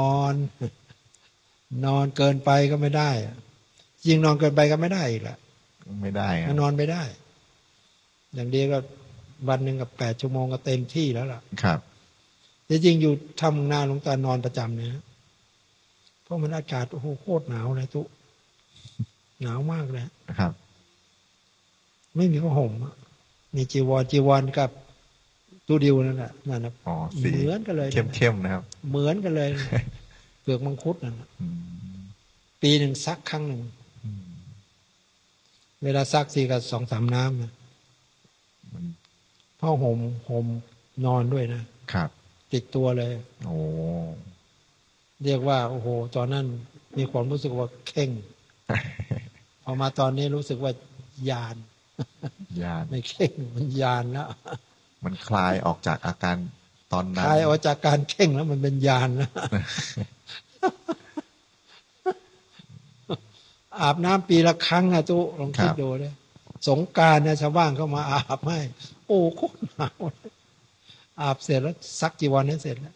อนเกินไปก็ไม่ได้จริงนอนเกินไปก็ไม่ได้อีกแหละไม่ได้นอนไม่ได้อย่างเดียวก็วันหนึ่งกับ8 ชั่วโมงก็เต็มที่แล้วล่ะครับแต่จริงอยู่ทำงานหลวงตานอนประจำเนี่ยเพราะมันอากาศโอ้โหโคตรหนาวเลยตุหนาวมากเลยครับไม่มีผ้าห่มมีจีวรกับตู้ดิวนั่นแหละเหมือนกันเลยเข้มๆนะครับเหมือนกันเลยเปลือกมังคุดนั่นปีหนึ่งซักครั้งหนึ่งเวลาซักทีก็2-3 น้ำผ้าห่มนอนด้วยนะครับติดตัวเลยโอ้เรียกว่าโอ้โหตอนนั้นมีความรู้สึกว่าเข่งพอมาตอนนี้รู้สึกว่ายานไม่เข่งมันยานแล้วมันคลายออกจากอาการตอนนั้นคลายออกจากการเข่งแล้วมันเป็นยานแล้วอาบน้ำปีละครั้งนะตุลองคิดดูเลยสงกรานต์เนี่ยชาวบ้านเข้ามาอาบให้โอ้โคตรหนาวอาบเสร็จแล้วซักจีวรนั้นเสร็จแล้ว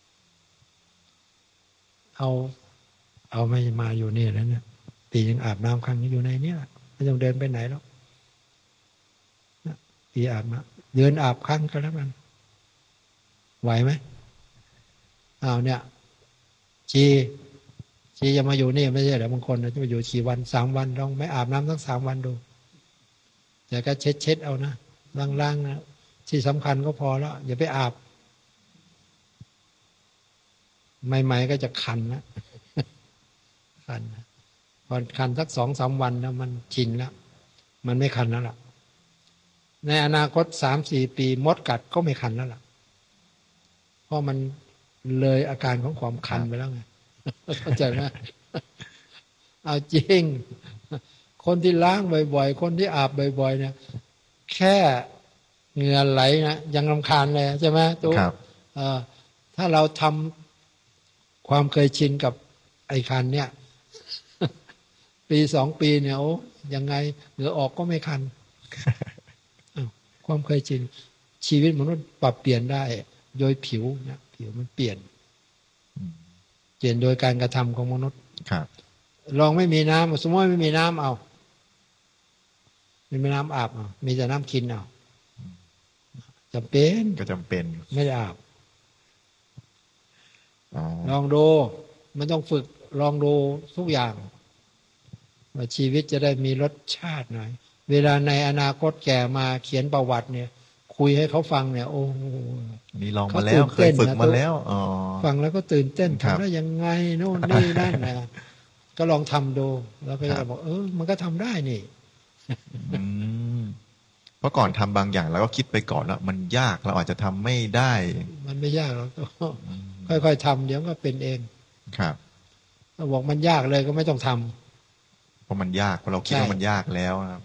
เอาไม่มาอยู่นี่แล้วเนี่ยปีนึงอาบน้ำครั้งนี้อยู่ในนี้แหละไม่ต้องเดินไปไหนแล้วปีอาบน้เดือนอาบครั้งก็แล้วกันไหวไหมเนี่ยชีจะมาอยู่นี่ไม่ใช่เหรอบางคนจะมาอยู่4 วัน3 วันลองไม่อาบน้ำทั้ง3 วันดูแต่ก็เช็ดเอานะล้างๆนะที่สำคัญก็พอแล้วอย่าไปอาบใหม่ๆก็จะคันนะคันพอคันสัก2-3 วันแล้วมันชินแล้วมันไม่คันแล้วล่ะในอนาคต3-4 ปีมดกัดก็ไม่คันแล้วล่ะเพราะมันเลยอาการของความคันไปแล้วไงเข้าใจไหมเอาจริงคนที่ล้างบ่อยๆคนที่อาบบ่อยๆเนี่ยแค่เหงื่อไหลนะยังรำคาญเลยใช่ไหมตุ๊กถ้าเราทำความเคยชินกับไอ้คันเนี่ยปี2 ปีเนี่ยโอ้ยังไงเหงื่อออกก็ไม่คันความเคยชินชีวิตมนุษย์ปรับเปลี่ยนได้โดยผิวนะผิวมันเปลี่ยนโดยการกระทำของมนุษย์ลองไม่มีน้ำสมมติไม่มีน้ำเอาไม่มีน้ำอาบเอามีแต่น้ำกินเอาจำเป็นก็จำเป็นไม่ได้อาบลองดูมันต้องฝึกลองดูทุกอย่างว่าชีวิตจะได้มีรสชาติหน่อยเวลาในอนาคตแก่มาเขียนประวัติเนี่ยคุยให้เขาฟังเนี่ยโอ้นี่ลองมาแล้วเคยฝึกมาแล้วฟังแล้วก็ตื่นเต้นทำได้ยังไงโน่นนี่นั่นนะก็ลองทำดูแล้วก็จะบอกมันก็ทำได้นี่เพราะก่อนทำบางอย่างเราก็คิดไปก่อนแล้วมันยากเราอาจจะทำไม่ได้มันไม่ยากเราก็ค่อยๆทำเดี๋ยวก็เป็นเองครับถ้าบอกมันยากเลยก็ไม่ต้องทำเพราะมันยากเพราะเราคิดว่ามันยากแล้วครับ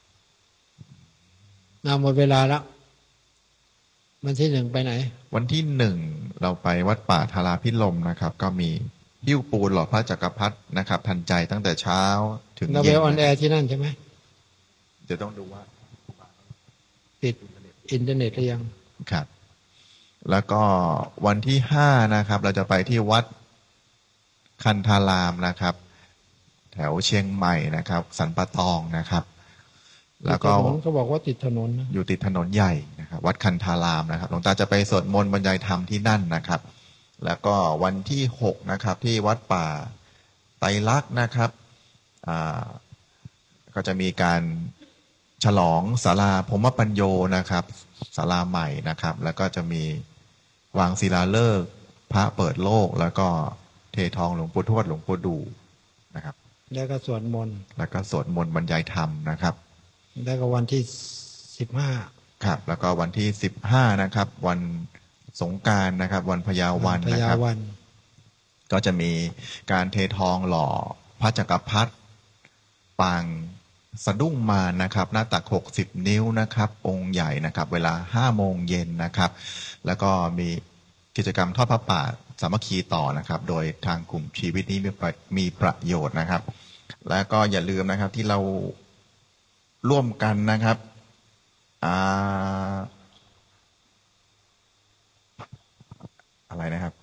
หมดเวลาแล้ววันที่1ไปไหนวันที่1เราไปวัดป่าธาราพิรมนะครับก็มีหิ้วปูนหล่อพระจักรพรรดินะครับทันใจตั้งแต่เช้าถึงเย็นเราไปออนแอร์ที่นั่นใช่ไหมจะต้องดูว่าติดอินเทอร์เน็ตหรือยังครับแล้วก็วันที่5นะครับเราจะไปที่วัดคันธารามนะครับแถวเชียงใหม่นะครับสันปะตองนะครับแล้วก็เขาบอกว่าติดถนนนะอยู่ติดถนนใหญ่นะครับวัดคันธารามนะครับหลวงตาจะไปสวดมนต์บรรยายธรรมที่นั่นนะครับแล้วก็วันที่6นะครับที่วัดป่าไตรลักษณ์นะครับก็จะมีการฉลองศาลาพรหมปัญโยนะครับศาลาใหม่นะครับแล้วก็จะมีวางศิลาฤกษ์พระเปิดโลกแล้วก็เททองหลวงปู่ทวดหลวงปู่ดูนะครับแล้วก็สวดมนต์บรรยายธรรมนะครับแล้วก็วันที่15 ครับแล้วก็วันที่15นะครับวันสงกรานต์นะครับวันพญาวันนะครับก็จะมีการเททองหล่อพระจักรพรรดิปางสะดุ้งมารนะครับหน้าตัก60 นิ้วนะครับองค์ใหญ่นะครับเวลา5 โมงเย็นนะครับแล้วก็มีกิจกรรมทอดพระป่าสามัคคีต่อนะครับโดยทางกลุ่มชีวิตนี้มีประโยชน์นะครับแล้วก็อย่าลืมนะครับที่เราร่วมกันนะครับอะไรนะครับ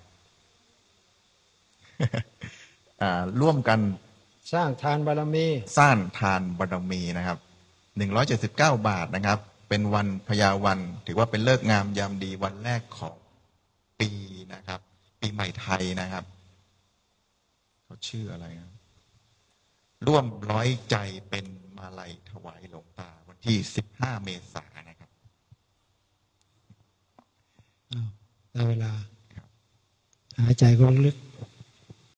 ร่วมกันสร้างทานบารมีนะครับ179 บาทนะครับเป็นวันพญาวันถือว่าเป็นฤกษ์งามยามดีวันแรกของปีนะครับปีใหม่ไทยนะครับเขาชื่ออะไรนะร่วมร้อยใจเป็นมาลัยถวายหลวงตาวันที่15 เมษายนนะครับได้เวลาหายใจก็ลึก